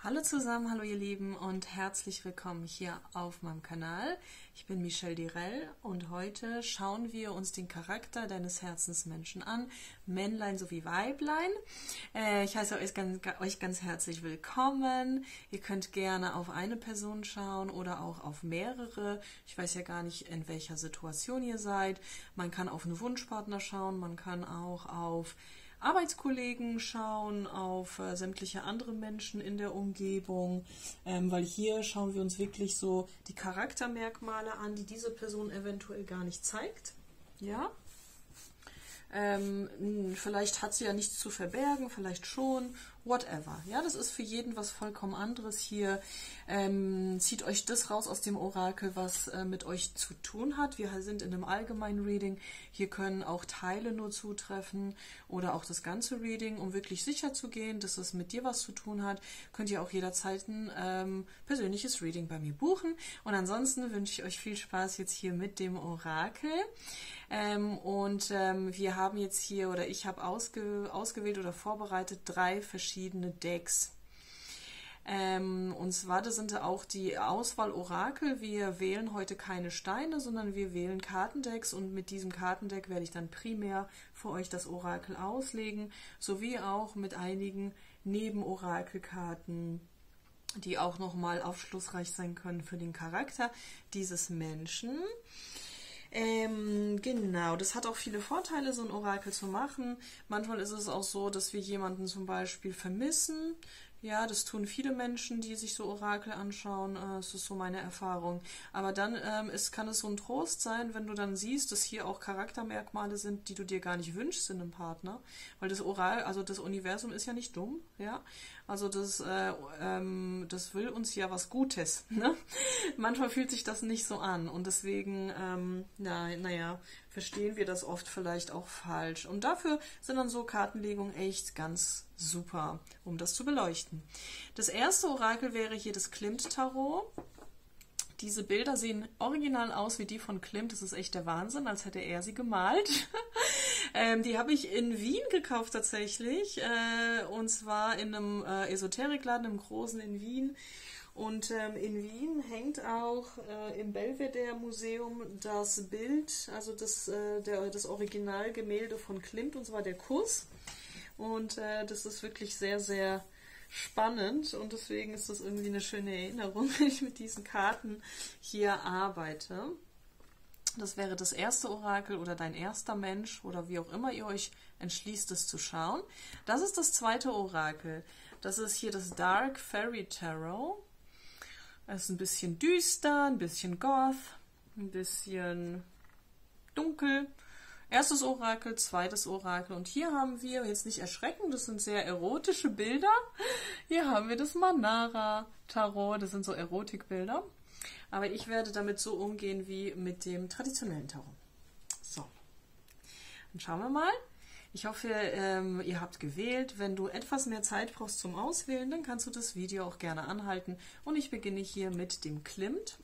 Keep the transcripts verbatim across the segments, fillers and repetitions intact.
Hallo zusammen, hallo ihr Lieben und herzlich willkommen hier auf meinem Kanal. Ich bin Michelle Direll und heute schauen wir uns den Charakter deines Herzensmenschen an, Männlein sowie Weiblein. Äh, ich heiße euch ganz, euch ganz herzlich willkommen. Ihr könnt gerne auf eine Person schauen oder auch auf mehrere. Ich weiß ja gar nicht, in welcher Situation ihr seid. Man kann auf einen Wunschpartner schauen, man kann auch auf Arbeitskollegen schauen, auf äh, sämtliche andere Menschen in der Umgebung, ähm, weil hier schauen wir uns wirklich so die Charaktermerkmale an, die diese Person eventuell gar nicht zeigt. Ja, ähm, vielleicht hat sie ja nichts zu verbergen, vielleicht schon, whatever. Ja, das ist für jeden was vollkommen anderes hier. Ähm, zieht euch das raus aus dem Orakel, was äh, mit euch zu tun hat. Wir sind in einem allgemeinen Reading. Hier können auch Teile nur zutreffen oder auch das ganze Reading, um wirklich sicher zu gehen, dass es mit dir was zu tun hat. Könnt ihr auch jederzeit ein ähm, persönliches Reading bei mir buchen. Und ansonsten wünsche ich euch viel Spaß jetzt hier mit dem Orakel. Ähm, und ähm, wir haben jetzt hier, oder ich habe ausge, ausgewählt oder vorbereitet drei verschiedene Decks. Ähm, und zwar, das sind auch die Auswahl Orakel. Wir wählen heute keine Steine, sondern wir wählen Kartendecks und mit diesem Kartendeck werde ich dann primär für euch das Orakel auslegen, sowie auch mit einigen Nebenorakelkarten, die auch nochmal aufschlussreich sein können für den Charakter dieses Menschen. Ähm, genau, das hat auch viele Vorteile, so ein Orakel zu machen. Manchmal ist es auch so, dass wir jemanden zum Beispiel vermissen. Ja, das tun viele Menschen, die sich so Orakel anschauen. Das ist so meine Erfahrung. Aber dann ähm, ist, kann es so ein Trost sein, wenn du dann siehst, dass hier auch Charaktermerkmale sind, die du dir gar nicht wünschst in einem Partner. Weil das Oral, also das Universum ist ja nicht dumm, ja. Also das, äh, ähm, das will uns ja was Gutes. Ne? Manchmal fühlt sich das nicht so an und deswegen, ähm, na, naja, verstehen wir das oft vielleicht auch falsch. Und dafür sind dann so Kartenlegungen echt ganz super, um das zu beleuchten. Das erste Orakel wäre hier das Klimt-Tarot. Diese Bilder sehen original aus wie die von Klimt. Das ist echt der Wahnsinn, als hätte er sie gemalt. ähm, die habe ich in Wien gekauft tatsächlich. Äh, und zwar in einem äh, Esoterikladen, im Großen in Wien. Und ähm, in Wien hängt auch äh, im Belvedere Museum das Bild, also das, äh, der, das Originalgemälde von Klimt, und zwar der Kuss. Und äh, das ist wirklich sehr, sehr spannend und deswegen ist das irgendwie eine schöne Erinnerung, wenn ich mit diesen Karten hier arbeite. Das wäre das erste Orakel oder dein erster Mensch oder wie auch immer ihr euch entschließt, es zu schauen. Das ist das zweite Orakel. Das ist hier das Dark Fairy Tarot. Es ist ein bisschen düster, ein bisschen goth, ein bisschen dunkel. Erstes Orakel, zweites Orakel und hier haben wir, jetzt nicht erschrecken, das sind sehr erotische Bilder. Hier haben wir das Manara Tarot, das sind so Erotikbilder. Aber ich werde damit so umgehen wie mit dem traditionellen Tarot. So, dann schauen wir mal. Ich hoffe, ähm, ihr habt gewählt. Wenn du etwas mehr Zeit brauchst zum Auswählen, dann kannst du das Video auch gerne anhalten. Und ich beginne hier mit dem Klimt.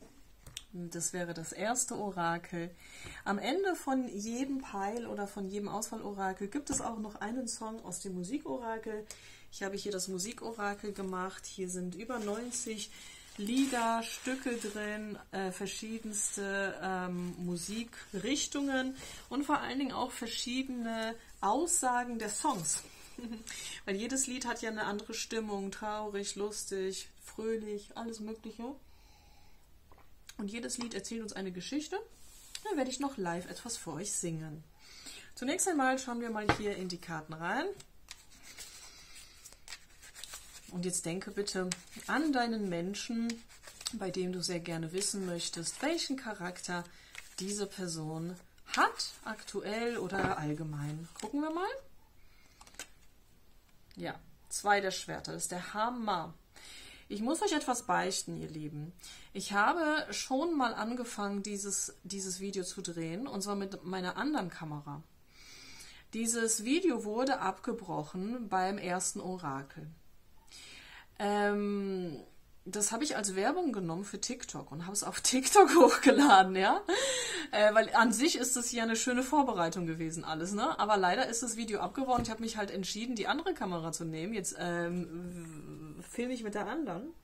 Das wäre das erste Orakel. Am Ende von jedem Pile oder von jedem Auswahlorakel gibt es auch noch einen Song aus dem Musikorakel. Ich habe hier das Musikorakel gemacht. Hier sind über neunzig Lieder, Stücke drin, äh, verschiedenste ähm, Musikrichtungen und vor allen Dingen auch verschiedene Aussagen der Songs. Weil jedes Lied hat ja eine andere Stimmung, traurig, lustig, fröhlich, alles Mögliche. Und jedes Lied erzählt uns eine Geschichte. Dann werde ich noch live etwas für euch singen. Zunächst einmal schauen wir mal hier in die Karten rein. Und jetzt denke bitte an deinen Menschen, bei dem du sehr gerne wissen möchtest, welchen Charakter diese Person hat, aktuell oder allgemein. Gucken wir mal. Ja, zwei der Schwerter, das ist der Hammer. Ich muss euch etwas beichten, ihr Lieben. Ich habe schon mal angefangen, dieses, dieses Video zu drehen, und zwar mit meiner anderen Kamera. Dieses Video wurde abgebrochen beim ersten Orakel. Ähm, das habe ich als Werbung genommen für TikTok und habe es auf TikTok hochgeladen, ja. Äh, weil an sich ist das ja eine schöne Vorbereitung gewesen, alles, ne? Aber leider ist das Video abgebrochen. Ich habe mich halt entschieden, die andere Kamera zu nehmen. Jetzt ähm, filme ich mit der anderen.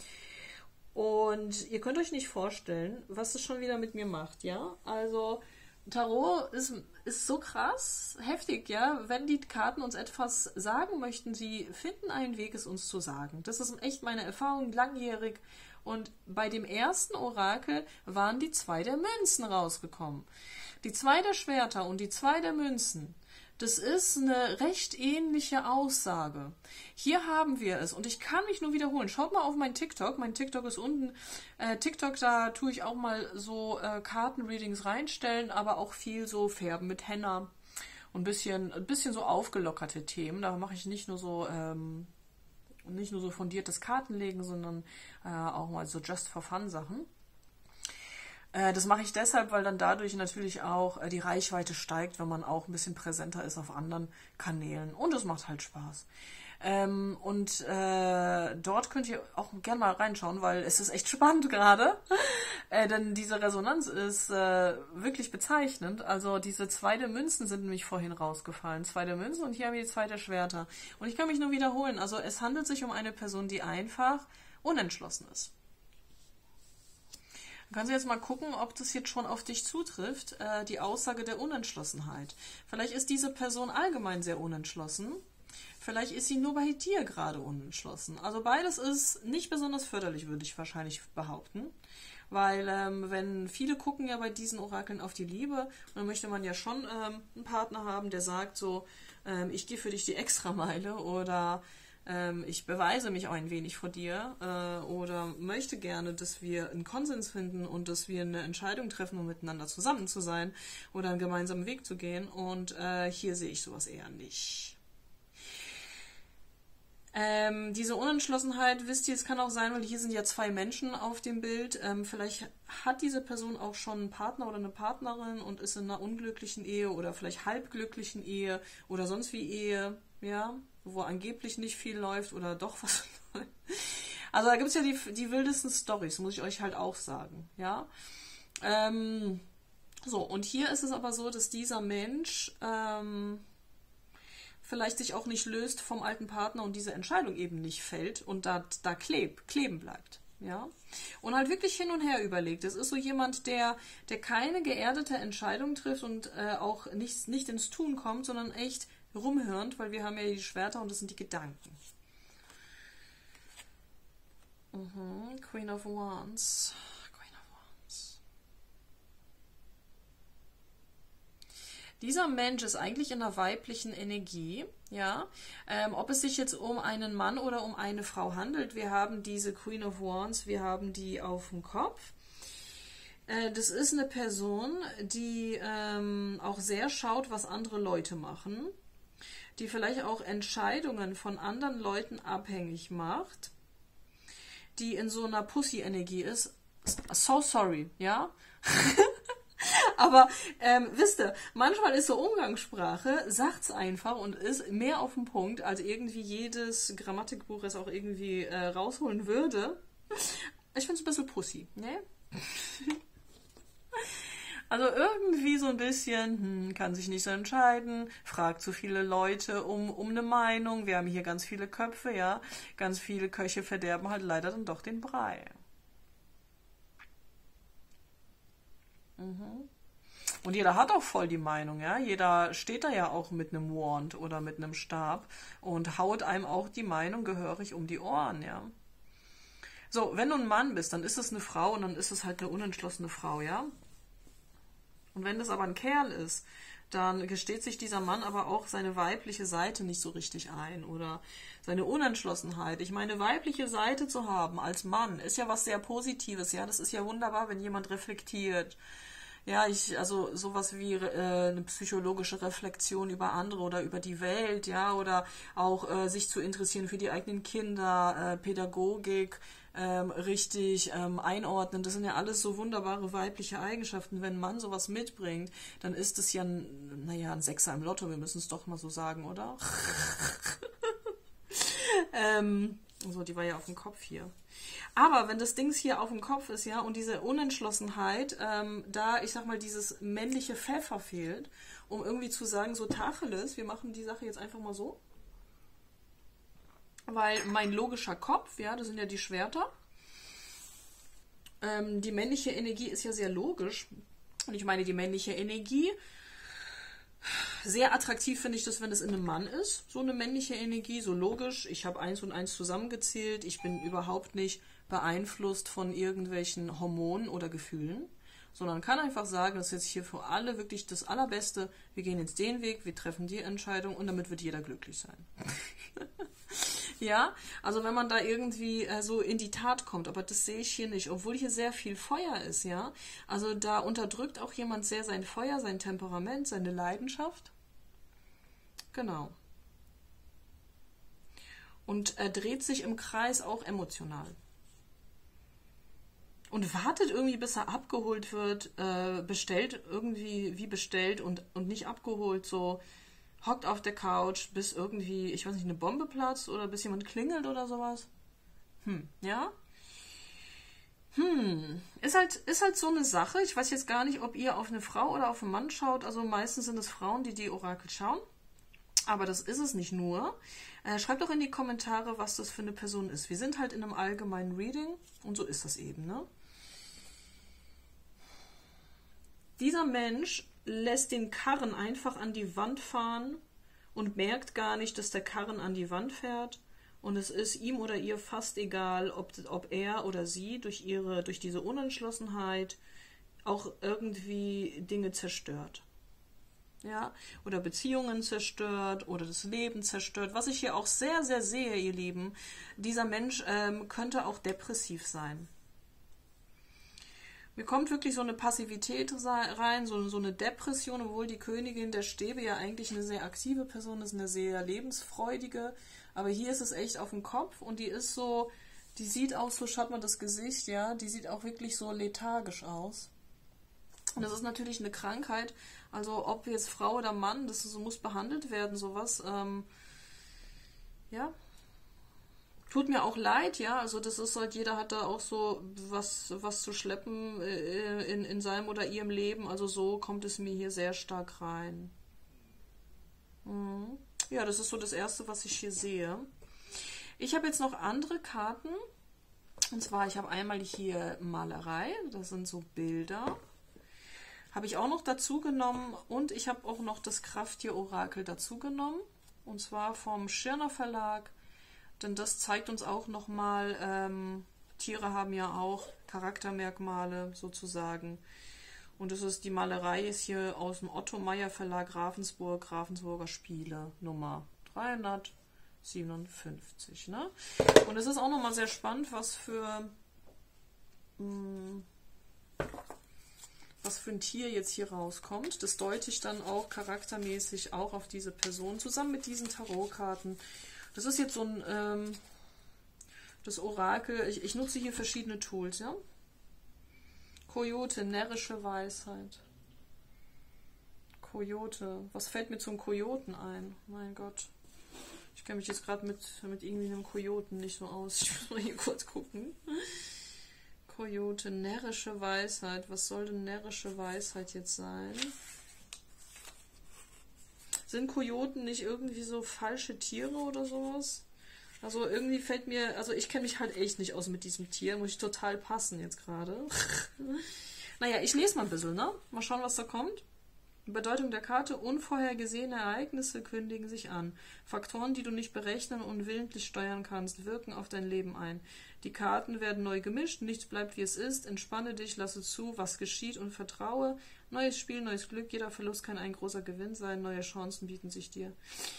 Und ihr könnt euch nicht vorstellen, was es schon wieder mit mir macht, ja? Also Tarot ist, ist so krass, heftig, ja? Wenn die Karten uns etwas sagen möchten, sie finden einen Weg, es uns zu sagen. Das ist echt meine Erfahrung, langjährig. Und bei dem ersten Orakel waren die zwei der Münzen rausgekommen. Die zwei der Schwerter und die zwei der Münzen. Das ist eine recht ähnliche Aussage. Hier haben wir es und ich kann mich nur wiederholen. Schaut mal auf mein TikTok. Mein TikTok ist unten. Äh, TikTok, da tue ich auch mal so äh, Kartenreadings reinstellen, aber auch viel so Färben mit Henna und ein bisschen, ein bisschen so aufgelockerte Themen. Da mache ich nicht nur so ähm, nicht nur so fundiertes Kartenlegen, sondern äh, auch mal so just for fun Sachen. Das mache ich deshalb, weil dann dadurch natürlich auch die Reichweite steigt, wenn man auch ein bisschen präsenter ist auf anderen Kanälen. Und es macht halt Spaß. Ähm, und äh, dort könnt ihr auch gerne mal reinschauen, weil es ist echt spannend gerade. Äh, denn diese Resonanz ist äh, wirklich bezeichnend. Also diese zwei der Münzen sind nämlich vorhin rausgefallen. Zwei der Münzen und hier haben wir die zwei der Schwerter. Und ich kann mich nur wiederholen. Also es handelt sich um eine Person, die einfach unentschlossen ist. Du kannst jetzt mal gucken, ob das jetzt schon auf dich zutrifft, äh, die Aussage der Unentschlossenheit. Vielleicht ist diese Person allgemein sehr unentschlossen. Vielleicht ist sie nur bei dir gerade unentschlossen. Also beides ist nicht besonders förderlich, würde ich wahrscheinlich behaupten. Weil ähm, wenn viele gucken ja bei diesen Orakeln auf die Liebe, und dann möchte man ja schon ähm, einen Partner haben, der sagt so, ähm, ich gehe für dich die Extrameile oder ich beweise mich auch ein wenig vor dir äh, oder möchte gerne, dass wir einen Konsens finden und dass wir eine Entscheidung treffen, um miteinander zusammen zu sein oder einen gemeinsamen Weg zu gehen. Und äh, hier sehe ich sowas eher nicht. Ähm, diese Unentschlossenheit, wisst ihr, es kann auch sein, weil hier sind ja zwei Menschen auf dem Bild. Ähm, vielleicht hat diese Person auch schon einen Partner oder eine Partnerin und ist in einer unglücklichen Ehe oder vielleicht halbglücklichen Ehe oder sonst wie Ehe, ja, wo angeblich nicht viel läuft oder doch was läuft. Also da gibt es ja die, die wildesten Storys, muss ich euch halt auch sagen, ja. Ähm, so, und hier ist es aber so, dass dieser Mensch ähm, vielleicht sich auch nicht löst vom alten Partner und diese Entscheidung eben nicht fällt und da, da kleb, kleben bleibt. Ja? Und halt wirklich hin und her überlegt. Es ist so jemand, der, der keine geerdete Entscheidung trifft und äh, auch nicht, nicht ins Tun kommt, sondern echt rumhörend, weil wir haben ja die Schwerter und das sind die Gedanken. Mhm. Queen of Wands. Queen of Wands. Dieser Mensch ist eigentlich in einer weiblichen Energie, ja. Ähm, ob es sich jetzt um einen Mann oder um eine Frau handelt, wir haben diese Queen of Wands, wir haben die auf dem Kopf. Äh, das ist eine Person, die ähm, auch sehr schaut, was andere Leute machen, die vielleicht auch Entscheidungen von anderen Leuten abhängig macht, die in so einer Pussy-Energie ist. So sorry, ja? Aber ähm, wisst ihr, manchmal ist so Umgangssprache, sagt's einfach und ist mehr auf den Punkt, als irgendwie jedes Grammatikbuch es auch irgendwie äh, rausholen würde. Ich finde es ein bisschen Pussy, ne? Also irgendwie so ein bisschen, hm, kann sich nicht so entscheiden, fragt zu viele Leute um, um eine Meinung. Wir haben hier ganz viele Köpfe, ja. Ganz viele Köche verderben halt leider dann doch den Brei. Mhm. Und jeder hat auch voll die Meinung, ja. Jeder steht da ja auch mit einem Wand oder mit einem Stab und haut einem auch die Meinung gehörig um die Ohren, ja. So, wenn du ein Mann bist, dann ist es eine Frau und dann ist es halt eine unentschlossene Frau, ja. Und wenn das aber ein Kerl ist, dann gesteht sich dieser Mann aber auch seine weibliche Seite nicht so richtig ein oder seine Unentschlossenheit. Ich meine, weibliche Seite zu haben als Mann ist ja was sehr Positives, ja. Das ist ja wunderbar, wenn jemand reflektiert. Ja, ich, also sowas wie äh, eine psychologische Reflexion über andere oder über die Welt, ja, oder auch äh, sich zu interessieren für die eigenen Kinder, äh, Pädagogik, ähm, richtig ähm, einordnen. Das sind ja alles so wunderbare weibliche Eigenschaften. Wenn ein Mann sowas mitbringt, dann ist es ja, ein, naja, ein Sechser im Lotto, wir müssen es doch mal so sagen, oder? ähm, so, die war ja auf dem Kopf hier. Aber wenn das Dings hier auf dem Kopf ist, ja, und diese Unentschlossenheit, ähm, da, ich sag mal, dieses männliche Pfeffer fehlt, um irgendwie zu sagen, so Tacheles, wir machen die Sache jetzt einfach mal so. weil mein logischer Kopf, ja, das sind ja die Schwerter, ähm, die männliche Energie ist ja sehr logisch. Und ich meine, die männliche Energie, sehr attraktiv finde ich das, wenn es in einem Mann ist, so eine männliche Energie, so logisch. Ich habe eins und eins zusammengezählt, ich bin überhaupt nicht beeinflusst von irgendwelchen Hormonen oder Gefühlen, sondern kann einfach sagen, das ist jetzt hier für alle wirklich das Allerbeste, wir gehen jetzt den Weg, wir treffen die Entscheidung und damit wird jeder glücklich sein. Ja, also wenn man da irgendwie äh, so in die Tat kommt, aber das sehe ich hier nicht, obwohl hier sehr viel Feuer ist, ja. Also da unterdrückt auch jemand sehr sein Feuer, sein Temperament, seine Leidenschaft. Genau. Und er dreht sich im Kreis auch emotional. Und wartet irgendwie, bis er abgeholt wird, äh, bestellt irgendwie wie bestellt und, und nicht abgeholt, so hockt auf der Couch, bis irgendwie, ich weiß nicht, eine Bombe platzt oder bis jemand klingelt oder sowas. Hm, ja? Hm, ist halt, ist halt so eine Sache. Ich weiß jetzt gar nicht, ob ihr auf eine Frau oder auf einen Mann schaut. Also meistens sind es Frauen, die die Orakel schauen. Aber das ist es nicht nur. Äh, schreibt doch in die Kommentare, was das für eine Person ist. Wir sind halt in einem allgemeinen Reading und so ist das eben, ne? Dieser Mensch lässt den Karren einfach an die Wand fahren und merkt gar nicht, dass der Karren an die Wand fährt. Und es ist ihm oder ihr fast egal, ob, ob er oder sie durch, ihre, durch diese Unentschlossenheit auch irgendwie Dinge zerstört. Ja? Oder Beziehungen zerstört oder das Leben zerstört. Was ich hier auch sehr, sehr sehe, ihr Lieben, dieser Mensch ähm, könnte auch depressiv sein. Mir kommt wirklich so eine Passivität rein, so, so eine Depression, obwohl die Königin der Stäbe ja eigentlich eine sehr aktive Person ist, eine sehr lebensfreudige. Aber hier ist es echt auf dem Kopf und die ist so, die sieht auch so, schaut mal das Gesicht, ja, die sieht auch wirklich so lethargisch aus. Und das ist natürlich eine Krankheit, also ob jetzt Frau oder Mann, das so muss behandelt werden, sowas, ähm, ja. Tut mir auch leid, ja, also das ist halt, jeder hat da auch so was, was zu schleppen in, in seinem oder ihrem Leben, also so kommt es mir hier sehr stark rein. Mhm. Ja, das ist so das Erste, was ich hier sehe. Ich habe jetzt noch andere Karten, und zwar, ich habe einmal hier Malerei, das sind so Bilder, habe ich auch noch dazu genommen und ich habe auch noch das Krafttier-Orakel dazu genommen, und zwar vom Schirner Verlag. Denn das zeigt uns auch nochmal, ähm, Tiere haben ja auch Charaktermerkmale sozusagen. Und das ist, die Malerei ist hier aus dem Otto Meyer Verlag Ravensburg, Ravensburger Spiele, Nummer dreihundertsiebenundfünfzig. Ne? Und es ist auch nochmal sehr spannend, was für, mh, was für ein Tier jetzt hier rauskommt. Das deute ich dann auch charaktermäßig auch auf diese Person, zusammen mit diesen Tarotkarten. Das ist jetzt so ein, ähm, das Orakel, ich, ich nutze hier verschiedene Tools, ja. Kojote, närrische Weisheit. Kojote, was fällt mir zum Kojoten ein? Mein Gott. Ich kenne mich jetzt gerade mit, mit irgendwie einem Kojoten nicht so aus. Ich muss mal hier kurz gucken. Kojote, närrische Weisheit. Was soll denn närrische Weisheit jetzt sein? Sind Kojoten nicht irgendwie so falsche Tiere oder sowas? Also irgendwie fällt mir, also ich kenne mich halt echt nicht aus mit diesem Tier, muss ich total passen jetzt gerade. Naja, ich lese mal ein bisschen, ne? Mal schauen, was da kommt. Bedeutung der Karte: Unvorhergesehene Ereignisse kündigen sich an. Faktoren, die du nicht berechnen und willentlich steuern kannst, wirken auf dein Leben ein. Die Karten werden neu gemischt, nichts bleibt wie es ist. Entspanne dich, lasse zu, was geschieht und vertraue. Neues Spiel, neues Glück, jeder Verlust kann ein großer Gewinn sein, neue Chancen bieten sich dir.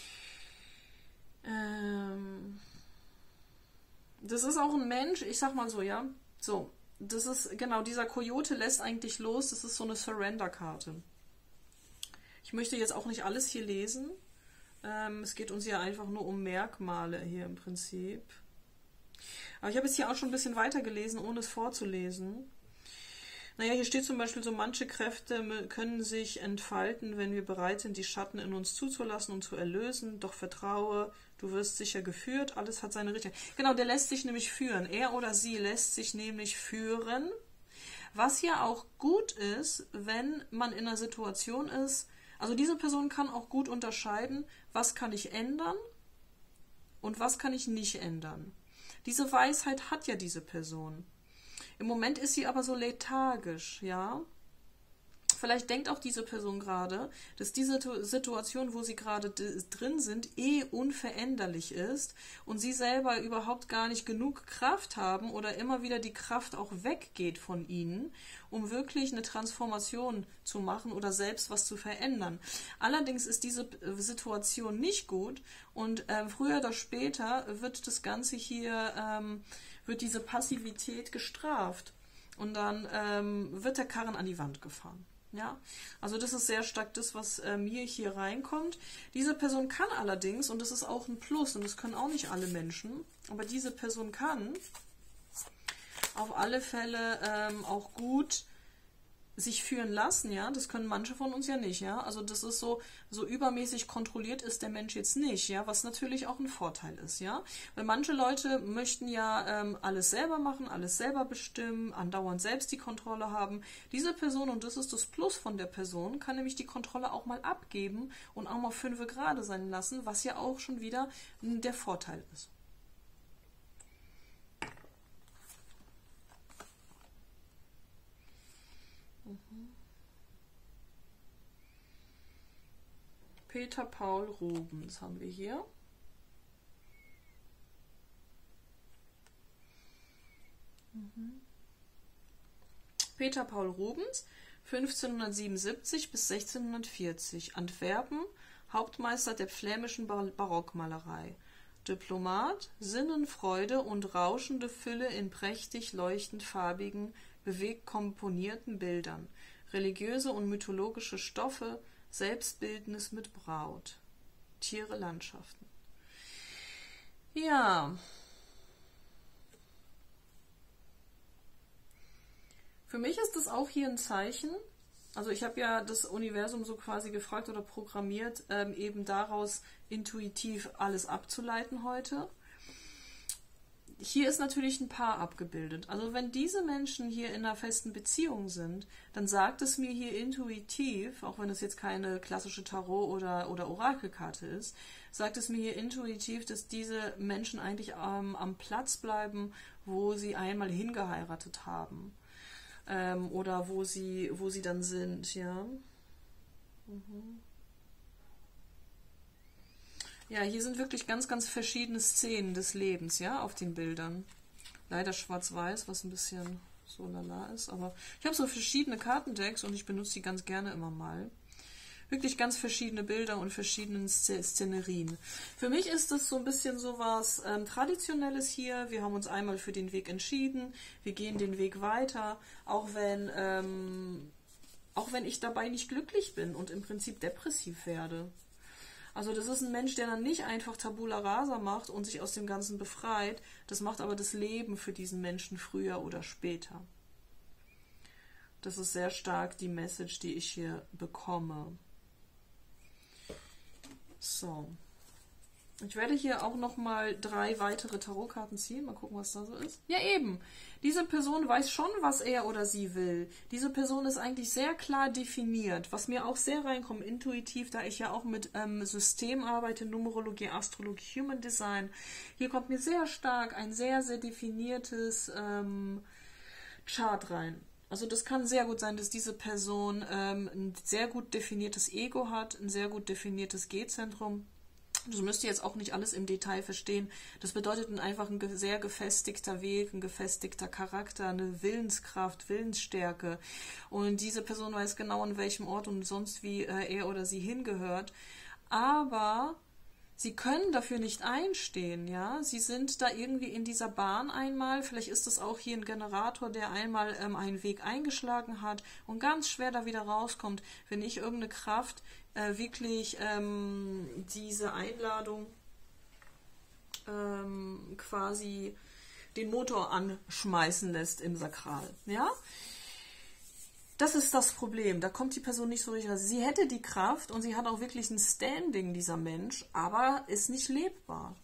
Ähm das ist auch ein Mensch, ich sag mal so, ja. So, das ist, genau, dieser Kojote lässt eigentlich los, das ist so eine Surrender-Karte. Ich möchte jetzt auch nicht alles hier lesen. Ähm, es geht uns ja einfach nur um Merkmale hier im Prinzip. Aber ich habe jetzt hier auch schon ein bisschen weiter gelesen, ohne es vorzulesen. Naja, hier steht zum Beispiel so, manche Kräfte können sich entfalten, wenn wir bereit sind, die Schatten in uns zuzulassen und zu erlösen. Doch vertraue, du wirst sicher geführt, alles hat seine Richtung. Genau, der lässt sich nämlich führen. Er oder sie lässt sich nämlich führen. Was ja auch gut ist, wenn man in einer Situation ist, also diese Person kann auch gut unterscheiden, was kann ich ändern und was kann ich nicht ändern. Diese Weisheit hat ja diese Person. Im Moment ist sie aber so lethargisch, ja. Vielleicht denkt auch diese Person gerade, dass diese Situation, wo sie gerade drin sind, eh unveränderlich ist und sie selber überhaupt gar nicht genug Kraft haben oder immer wieder die Kraft auch weggeht von ihnen, um wirklich eine Transformation zu machen oder selbst was zu verändern. Allerdings ist diese Situation nicht gut und äh, früher oder später wird das Ganze hier, ähm, wird diese Passivität gestraft und dann ähm, wird der Karren an die Wand gefahren. Ja, also das ist sehr stark das, was äh, mir hier reinkommt. Diese Person kann allerdings, und das ist auch ein Plus, und das können auch nicht alle Menschen, aber diese Person kann auf alle Fälle ähm, auch gut sich führen lassen, ja, das können manche von uns ja nicht, ja, also das ist so, so übermäßig kontrolliert ist der Mensch jetzt nicht, ja, was natürlich auch ein Vorteil ist, ja, weil manche Leute möchten ja ähm, alles selber machen, alles selber bestimmen, andauernd selbst die Kontrolle haben. Diese Person, und das ist das Plus von der Person, kann nämlich die Kontrolle auch mal abgeben und auch mal fünfe gerade sein lassen, was ja auch schon wieder der Vorteil ist. Peter Paul Rubens haben wir hier. Mhm. Peter Paul Rubens, fünfzehnhundertsiebenundsiebzig bis sechzehnhundertvierzig, Antwerpen, Hauptmeister der flämischen Barockmalerei. Diplomat, Sinnenfreude und rauschende Fülle in prächtig leuchtend farbigen, bewegt komponierten Bildern, religiöse und mythologische Stoffe, Selbstbildnis mit Braut, Tiere, Landschaften. Ja. Für mich ist das auch hier ein Zeichen. Also ich habe ja das Universum so quasi gefragt oder programmiert, ähm, eben daraus intuitiv alles abzuleiten heute. Hier ist natürlich ein Paar abgebildet. Also wenn diese Menschen hier in einer festen Beziehung sind, dann sagt es mir hier intuitiv, auch wenn es jetzt keine klassische Tarot- oder, oder Orakelkarte ist, sagt es mir hier intuitiv, dass diese Menschen eigentlich ähm, am Platz bleiben, wo sie einmal hingeheiratet haben. Ähm, oder wo sie, wo sie dann sind, ja. Mhm. Ja, hier sind wirklich ganz, ganz verschiedene Szenen des Lebens, ja, auf den Bildern. Leider schwarz-weiß, was ein bisschen so lala ist, aber ich habe so verschiedene Kartendecks und ich benutze die ganz gerne immer mal. Wirklich ganz verschiedene Bilder und verschiedene Szenerien. Für mich ist das so ein bisschen so was ähm, Traditionelles hier. Wir haben uns einmal für den Weg entschieden. Wir gehen den Weg weiter, auch wenn, ähm, auch wenn ich dabei nicht glücklich bin und im Prinzip depressiv werde. Also das ist ein Mensch, der dann nicht einfach Tabula Rasa macht und sich aus dem Ganzen befreit. Das macht aber das Leben für diesen Menschen früher oder später. Das ist sehr stark die Message, die ich hier bekomme. So. Ich werde hier auch nochmal drei weitere Tarotkarten ziehen. Mal gucken, was da so ist. Ja, eben. Diese Person weiß schon, was er oder sie will. Diese Person ist eigentlich sehr klar definiert. Was mir auch sehr reinkommt, intuitiv, da ich ja auch mit ähm, System arbeite, Numerologie, Astrologie, Human Design. Hier kommt mir sehr stark ein sehr, sehr definiertes ähm, Chart rein. Also das kann sehr gut sein, dass diese Person ähm, ein sehr gut definiertes Ego hat, ein sehr gut definiertes G-Zentrum. Das müsst ihr jetzt auch nicht alles im Detail verstehen. Das bedeutet einfach ein sehr gefestigter Weg, ein gefestigter Charakter, eine Willenskraft, Willensstärke. Und diese Person weiß genau, an welchem Ort und sonst wie äh, er oder sie hingehört. Aber sie können dafür nicht einstehen, ja. Sie sind da irgendwie in dieser Bahn einmal. Vielleicht ist es auch hier ein Generator, der einmal ähm, einen Weg eingeschlagen hat und ganz schwer da wieder rauskommt, wenn nicht irgendeine Kraft äh, wirklich ähm, diese Einladung ähm, quasi den Motor anschmeißen lässt im Sakral, ja. Das ist das Problem. Da kommt die Person nicht so richtig raus. Sie hätte die Kraft und sie hat auch wirklich ein Standing, dieser Mensch, aber ist nicht lebbar.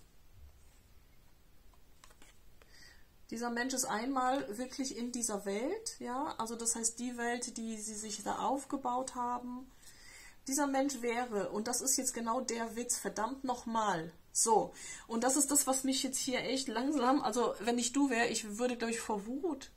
Dieser Mensch ist einmal wirklich in dieser Welt, ja, also das heißt die Welt, die sie sich da aufgebaut haben. Dieser Mensch wäre, und das ist jetzt genau der Witz, verdammt nochmal, So, und das ist das, was mich jetzt hier echt langsam, also wenn ich du wäre, ich würde, glaube ich, vor Wut,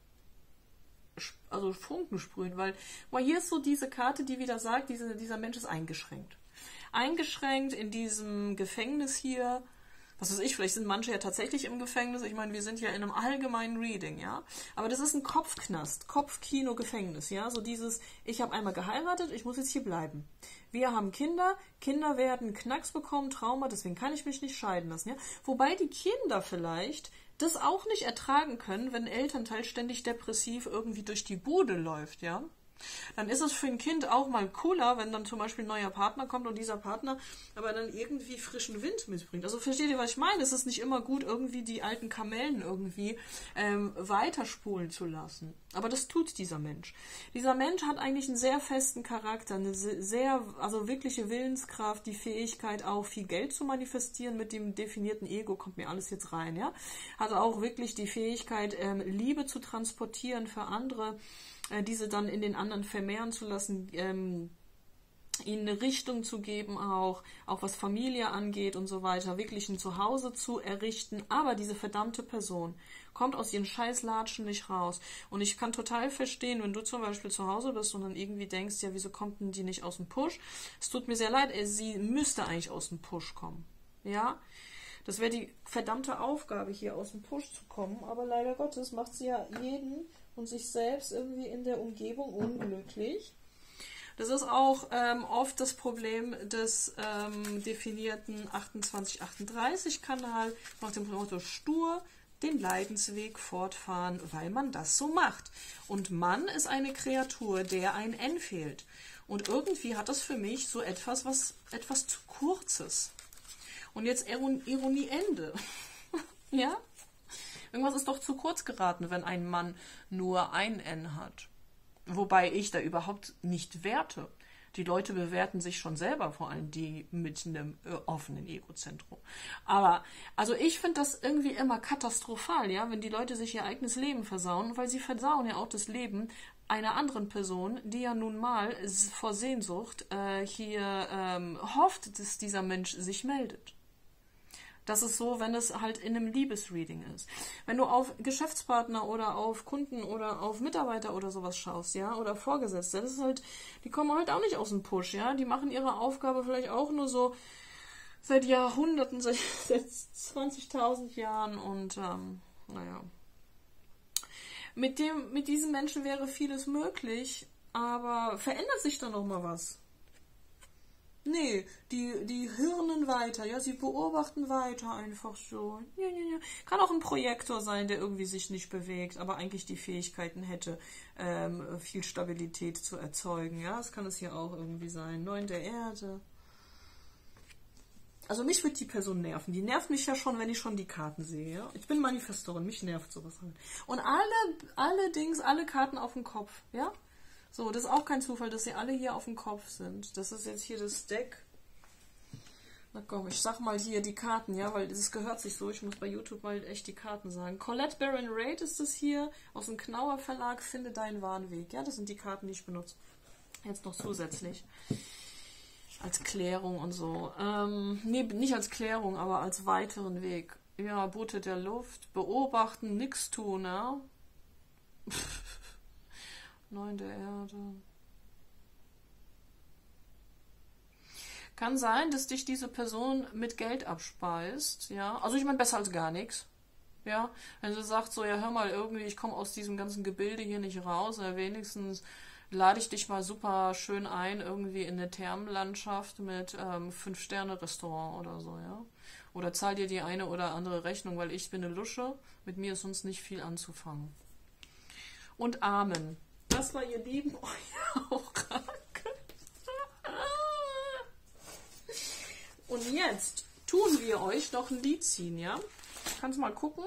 also Funken sprühen, weil, weil hier ist so diese Karte, die wieder sagt, diese, dieser Mensch ist eingeschränkt. Eingeschränkt in diesem Gefängnis hier. Was weiß ich, vielleicht sind manche ja tatsächlich im Gefängnis. Ich meine, wir sind ja in einem allgemeinen Reading, ja. Aber das ist ein Kopfknast, Kopfkino, Gefängnis, ja. So dieses, ich habe einmal geheiratet, ich muss jetzt hier bleiben. Wir haben Kinder, Kinder werden Knacks bekommen, Trauma, deswegen kann ich mich nicht scheiden lassen, ja. Wobei die Kinder vielleicht das auch nicht ertragen können, wenn ein Elternteil ständig depressiv irgendwie durch die Bude läuft, ja. Dann ist es für ein Kind auch mal cooler, wenn dann zum Beispiel ein neuer Partner kommt und dieser Partner aber dann irgendwie frischen Wind mitbringt. Also versteht ihr, was ich meine? Es ist nicht immer gut, irgendwie die alten Kamellen irgendwie ähm, weiterspulen zu lassen. Aber das tut dieser Mensch. Dieser Mensch hat eigentlich einen sehr festen Charakter, eine sehr, also wirkliche Willenskraft, die Fähigkeit auch viel Geld zu manifestieren mit dem definierten Ego, kommt mir alles jetzt rein, ja. Hat auch wirklich die Fähigkeit, ähm, Liebe zu transportieren für andere, diese dann in den anderen vermehren zu lassen, ähm, ihnen eine Richtung zu geben, auch, auch was Familie angeht und so weiter, wirklich ein Zuhause zu errichten. Aber diese verdammte Person kommt aus ihren Scheißlatschen nicht raus. Und ich kann total verstehen, wenn du zum Beispiel zu Hause bist und dann irgendwie denkst, ja, wieso kommt denn die nicht aus dem Push? Es tut mir sehr leid, sie müsste eigentlich aus dem Push kommen. Ja, das wäre die verdammte Aufgabe, hier aus dem Push zu kommen. Aber leider Gottes macht sie ja jeden und sich selbst irgendwie in der Umgebung unglücklich. Das ist auch ähm, oft das Problem des ähm, definierten achtundzwanzig achtunddreißig Kanal nach dem Motto stur den Leidensweg fortfahren, weil man das so macht. Und Mann ist eine Kreatur, der ein N fehlt. Und irgendwie hat das für mich so etwas, was etwas zu Kurzes. Und jetzt Ironie Ende. Ja? Irgendwas ist doch zu kurz geraten, wenn ein Mann nur ein N hat. Wobei ich da überhaupt nicht werte. Die Leute bewerten sich schon selber, vor allem die mit einem äh, offenen Egozentrum. Aber, also ich finde das irgendwie immer katastrophal, ja, wenn die Leute sich ihr eigenes Leben versauen, weil sie versauen ja auch das Leben einer anderen Person, die ja nun mal vor Sehnsucht äh, hier ähm, hofft, dass dieser Mensch sich meldet. Das ist so, wenn es halt in einem Liebesreading ist. Wenn du auf Geschäftspartner oder auf Kunden oder auf Mitarbeiter oder sowas schaust, ja, oder Vorgesetzte, das ist halt, die kommen halt auch nicht aus dem Push, ja, die machen ihre Aufgabe vielleicht auch nur so seit Jahrhunderten, seit, seit zwanzigtausend Jahren und, ähm, naja. Mit dem, mit diesen Menschen wäre vieles möglich, aber verändert sich da noch mal was? Nee, die, die hirnen weiter, ja, sie beobachten weiter einfach so. Ja, ja, ja. Kann auch ein Projektor sein, der irgendwie sich nicht bewegt, aber eigentlich die Fähigkeiten hätte, ähm, viel Stabilität zu erzeugen, ja, das kann es hier auch irgendwie sein. Neun der Erde. Also mich wird die Person nerven. Die nervt mich ja schon, wenn ich schon die Karten sehe, ja. Ich bin Manifestorin, mich nervt sowas halt. Und alle, allerdings alle Karten auf dem Kopf, ja. So, das ist auch kein Zufall, dass sie alle hier auf dem Kopf sind. Das ist jetzt hier das Deck. Na komm, ich sag mal hier die Karten, ja, weil das gehört sich so. Ich muss bei YouTube mal echt die Karten sagen. Colette Baron Reid ist das hier aus dem Knauer Verlag. Finde deinen wahren Weg. Ja, das sind die Karten, die ich benutze. Jetzt noch zusätzlich. Als Klärung und so. Ähm, nee, nicht als Klärung, aber als weiteren Weg. Ja, Bote der Luft. Beobachten, nix tun, ja. Neun der Erde. Kann sein, dass dich diese Person mit Geld abspeist, ja. Also ich meine, besser als gar nichts. Ja, wenn sie sagt so, ja hör mal, irgendwie, ich komme aus diesem ganzen Gebilde hier nicht raus, oder wenigstens lade ich dich mal super schön ein, irgendwie in eine Thermenlandschaft mit ähm, Fünf-Sterne-Restaurant oder so, ja. Oder zahl dir die eine oder andere Rechnung, weil ich bin eine Lusche, mit mir ist sonst nicht viel anzufangen. Und Amen. Das war, ihr Lieben, euer Orakel. Und jetzt tun wir euch noch ein Lied ziehen, ja? Kannst mal gucken.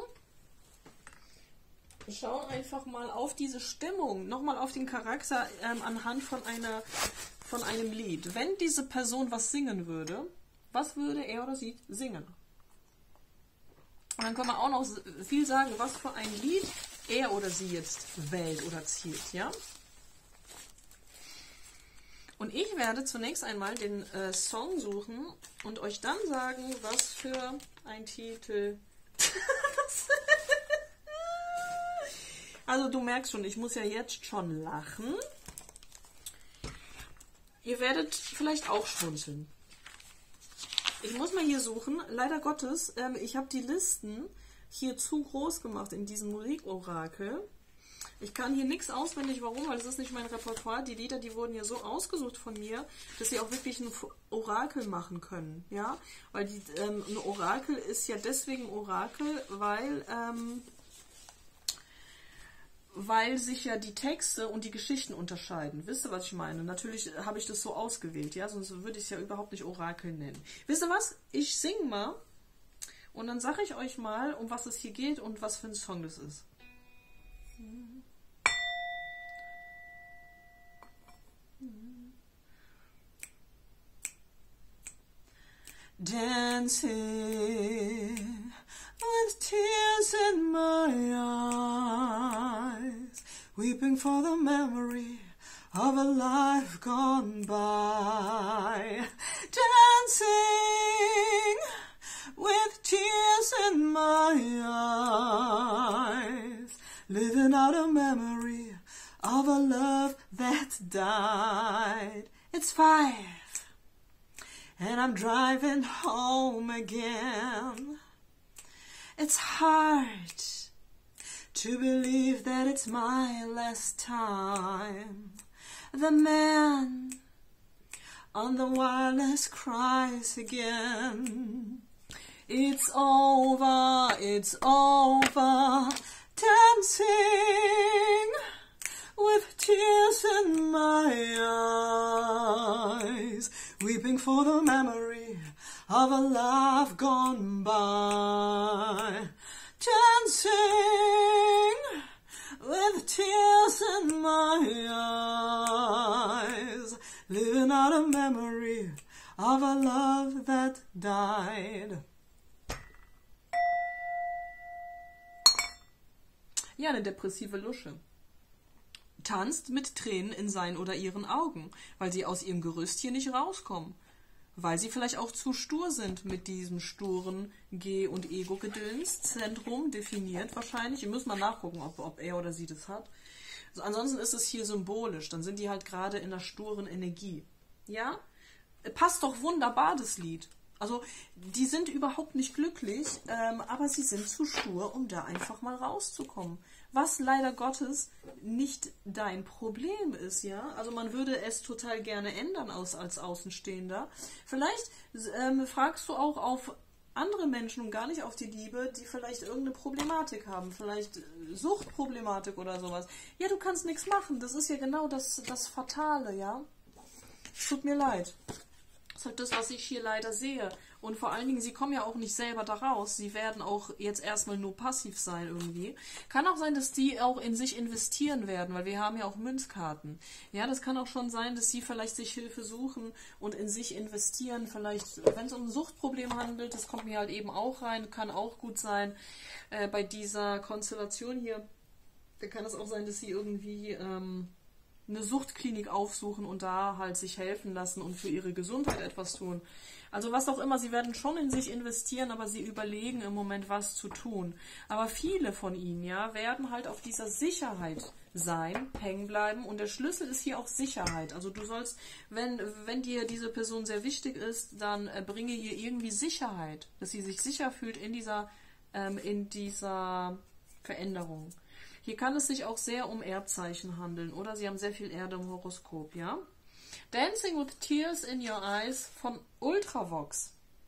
Wir schauen einfach mal auf diese Stimmung, nochmal auf den Charakter ähm, anhand von, einer, von einem Lied. Wenn diese Person was singen würde, was würde er oder sie singen? Und dann können wir auch noch viel sagen, was für ein Lied er oder sie jetzt wählt oder zielt, ja? Und ich werde zunächst einmal den äh, Song suchen und euch dann sagen, was für ein Titel. Also du merkst schon, ich muss ja jetzt schon lachen. Ihr werdet vielleicht auch schmunzeln. Ich muss mal hier suchen. Leider Gottes, ähm, ich habe die Listen hier zu groß gemacht in diesem Musikorakel. Ich kann hier nichts auswendig, warum, weil es ist nicht mein Repertoire. Die Lieder, die wurden ja so ausgesucht von mir, dass sie auch wirklich ein Orakel machen können. Ja? Weil die, ähm, ein Orakel ist ja deswegen Orakel, weil... Ähm, weil sich ja die Texte und die Geschichten unterscheiden. Wisst ihr, was ich meine? Natürlich habe ich das so ausgewählt, ja, sonst würde ich es ja überhaupt nicht Orakel nennen. Wisst ihr was? Ich singe mal und dann sage ich euch mal, um was es hier geht und was für ein Song das ist. Dancing with tears in my eyes, weeping for the memory of a life gone by. Dancing with tears in my eyes, living out a memory of a love that died. It's five, and I'm driving home again. It's hard to believe that it's my last time. The man on the wireless cries again. It's over, it's over, dancing with tears in my eyes, weeping for the memory of a life gone by. Dancing with tears in my eyes, living out a memory of a love that died. Ja, eine depressive Lusche. Tanzt mit Tränen in seinen oder ihren Augen, weil sie aus ihrem Gerüst hier nicht rauskommen. Weil sie vielleicht auch zu stur sind mit diesem sturen G- und Ego-Gedöns-Zentrum, definiert wahrscheinlich. Ihr müsst mal nachgucken, ob, ob er oder sie das hat. Also ansonsten ist es hier symbolisch, dann sind die halt gerade in der sturen Energie. Ja? Passt doch wunderbar, das Lied. Also, die sind überhaupt nicht glücklich, ähm, aber sie sind zu stur, um da einfach mal rauszukommen. Was leider Gottes nicht dein Problem ist, ja. Also man würde es total gerne ändern aus, als Außenstehender. Vielleicht ähm, fragst du auch auf andere Menschen und gar nicht auf die Liebe, die vielleicht irgendeine Problematik haben, vielleicht Suchtproblematik oder sowas. Ja, du kannst nichts machen. Das ist ja genau das, das Fatale, ja. Tut mir leid. Das ist halt das, was ich hier leider sehe. Und vor allen Dingen, sie kommen ja auch nicht selber da raus. Sie werden auch jetzt erstmal nur passiv sein irgendwie. Kann auch sein, dass die auch in sich investieren werden, weil wir haben ja auch Münzkarten. Ja, das kann auch schon sein, dass sie vielleicht sich Hilfe suchen und in sich investieren. Vielleicht, wenn es um ein Suchtproblem handelt, das kommt mir halt eben auch rein, kann auch gut sein. Äh, bei dieser Konstellation hier, da kann es auch sein, dass sie irgendwie... Ähm, eine Suchtklinik aufsuchen und da halt sich helfen lassen und für ihre Gesundheit etwas tun. Also was auch immer, sie werden schon in sich investieren, aber sie überlegen im Moment, was zu tun. Aber viele von ihnen, ja, werden halt auf dieser Sicherheit sein, hängen bleiben und der Schlüssel ist hier auch Sicherheit. Also du sollst, wenn, wenn dir diese Person sehr wichtig ist, dann äh, bringe hier irgendwie Sicherheit, dass sie sich sicher fühlt in dieser, ähm, in dieser Veränderung. Hier kann es sich auch sehr um Erdzeichen handeln oder sie haben sehr viel Erde im Horoskop, ja? Dancing with Tears in Your Eyes von Ultravox.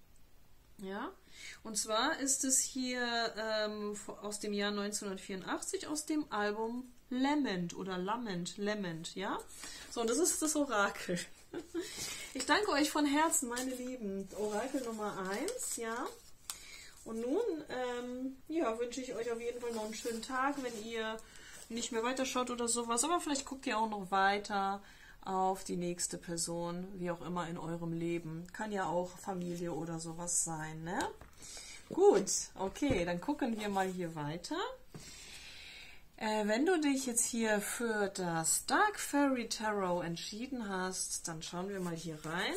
Ja? Und zwar ist es hier ähm, aus dem Jahr neunzehnhundertvierundachtzig aus dem Album Lament oder Lament, Lament, ja? So, und das ist das Orakel. Ich danke euch von Herzen, meine Lieben. Orakel Nummer eins, ja? Und nun, ähm, ja, wünsche ich euch auf jeden Fall noch einen schönen Tag, wenn ihr nicht mehr weiterschaut oder sowas. Aber vielleicht guckt ihr auch noch weiter auf die nächste Person, wie auch immer in eurem Leben. Kann ja auch Familie oder sowas sein, ne? Gut, okay, dann gucken wir mal hier weiter. Äh, wenn du dich jetzt hier für das Dark Fairy Tarot entschieden hast, dann schauen wir mal hier rein.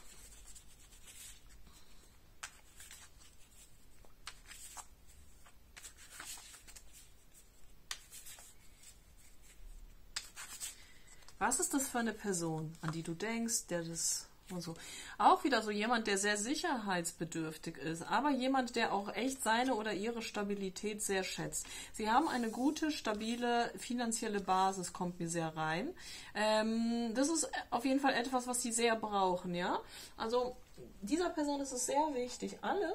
Was ist das für eine Person, an die du denkst, der das und so. Auch wieder so jemand, der sehr sicherheitsbedürftig ist, aber jemand, der auch echt seine oder ihre Stabilität sehr schätzt. Sie haben eine gute, stabile finanzielle Basis, kommt mir sehr rein. Ähm, das ist auf jeden Fall etwas, was sie sehr brauchen, ja. Also dieser Person ist es sehr wichtig, alle,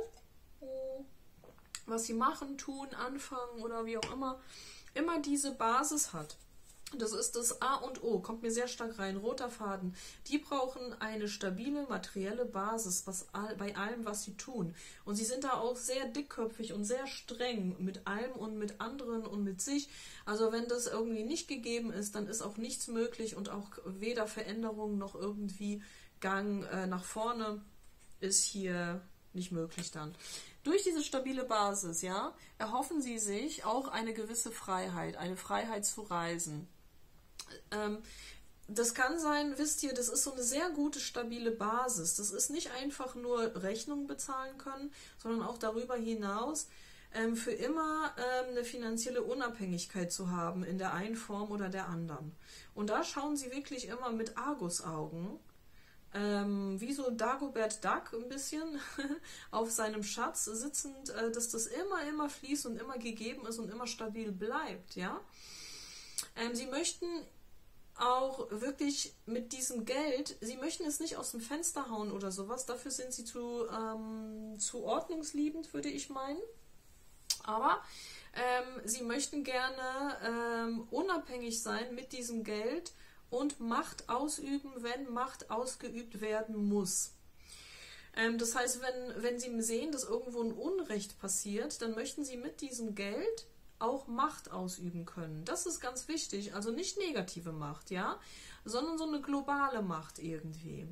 was sie machen, tun, anfangen oder wie auch immer, immer diese Basis hat. Das ist das A und O, kommt mir sehr stark rein, roter Faden. Die brauchen eine stabile materielle Basis was all, bei allem, was sie tun. Und sie sind da auch sehr dickköpfig und sehr streng mit allem und mit anderen und mit sich. Also wenn das irgendwie nicht gegeben ist, dann ist auch nichts möglich und auch weder Veränderung noch irgendwie Gang äh, nach vorne ist hier nicht möglich dann. Durch diese stabile Basis, ja, erhoffen sie sich auch eine gewisse Freiheit, eine Freiheit zu reisen. Ähm, das kann sein, wisst ihr, das ist so eine sehr gute, stabile Basis. Das ist nicht einfach nur Rechnungen bezahlen können, sondern auch darüber hinaus ähm, für immer ähm, eine finanzielle Unabhängigkeit zu haben in der einen Form oder der anderen. Und da schauen sie wirklich immer mit Argusaugen, ähm, wie so Dagobert Duck ein bisschen auf seinem Schatz sitzend, äh, dass das immer, immer fließt und immer gegeben ist und immer stabil bleibt, ja. Ähm, sie möchten auch wirklich mit diesem Geld, sie möchten es nicht aus dem Fenster hauen oder sowas, dafür sind sie zu, ähm, zu ordnungsliebend, würde ich meinen. Aber ähm, sie möchten gerne ähm, unabhängig sein mit diesem Geld und Macht ausüben, wenn Macht ausgeübt werden muss. Ähm, das heißt, wenn, wenn sie sehen, dass irgendwo ein Unrecht passiert, dann möchten sie mit diesem Geld auch Macht ausüben können. Das ist ganz wichtig. Also nicht negative Macht, ja, sondern so eine globale Macht irgendwie.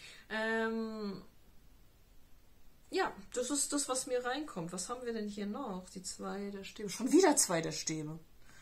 Ähm, ja, das ist das, was mir reinkommt. Was haben wir denn hier noch? Die zwei der Stäbe. Schon wieder zwei der Stäbe.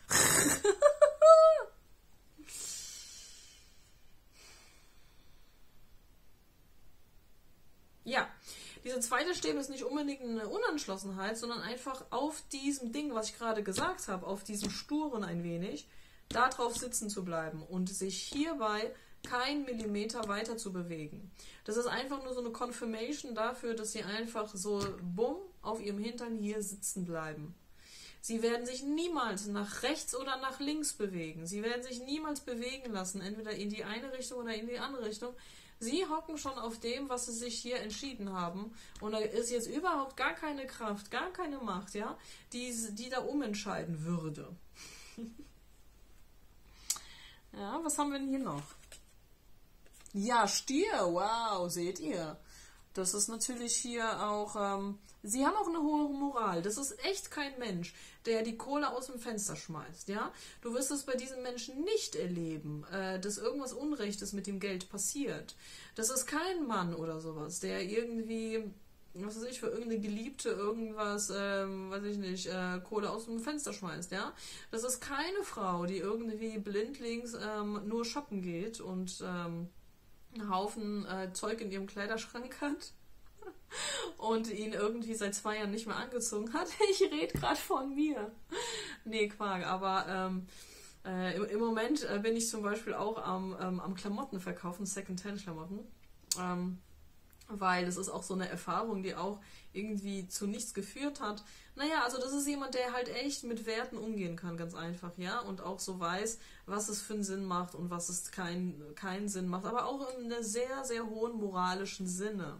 Ja. Diese zweite Stäbe ist nicht unbedingt eine Unentschlossenheit, sondern einfach auf diesem Ding, was ich gerade gesagt habe, auf diesem Sturen ein wenig, darauf sitzen zu bleiben und sich hierbei keinen Millimeter weiter zu bewegen. Das ist einfach nur so eine Confirmation dafür, dass sie einfach so bumm auf ihrem Hintern hier sitzen bleiben. Sie werden sich niemals nach rechts oder nach links bewegen. Sie werden sich niemals bewegen lassen, entweder in die eine Richtung oder in die andere Richtung. Sie hocken schon auf dem, was sie sich hier entschieden haben. Und da ist jetzt überhaupt gar keine Kraft, gar keine Macht, ja, die, die da umentscheiden würde. Ja, was haben wir denn hier noch? Ja, Stier, wow, seht ihr. Das ist natürlich hier auch, ähm, sie haben auch eine hohe Moral. Das ist echt kein Mensch, der die Kohle aus dem Fenster schmeißt, ja. Du wirst es bei diesen Menschen nicht erleben, äh, dass irgendwas Unrechtes mit dem Geld passiert. Das ist kein Mann oder sowas, der irgendwie, was weiß ich, für irgendeine Geliebte irgendwas, ähm, weiß ich nicht, äh, Kohle aus dem Fenster schmeißt, ja. Das ist keine Frau, die irgendwie blindlings ähm, nur shoppen geht und ähm, einen Haufen äh, Zeug in ihrem Kleiderschrank hat und ihn irgendwie seit zwei Jahren nicht mehr angezogen hat. Ich rede gerade von mir. Nee, Quark, aber ähm, äh, im, im Moment äh, bin ich zum Beispiel auch am, ähm, am Klamotten verkaufen, Secondhand-Klamotten, ähm, weil das ist auch so eine Erfahrung, die auch irgendwie zu nichts geführt hat. Naja, also das ist jemand, der halt echt mit Werten umgehen kann, ganz einfach, ja, und auch so weiß, was es für einen Sinn macht und was es keinen keinen Sinn macht, aber auch in einem sehr, sehr hohen moralischen Sinne.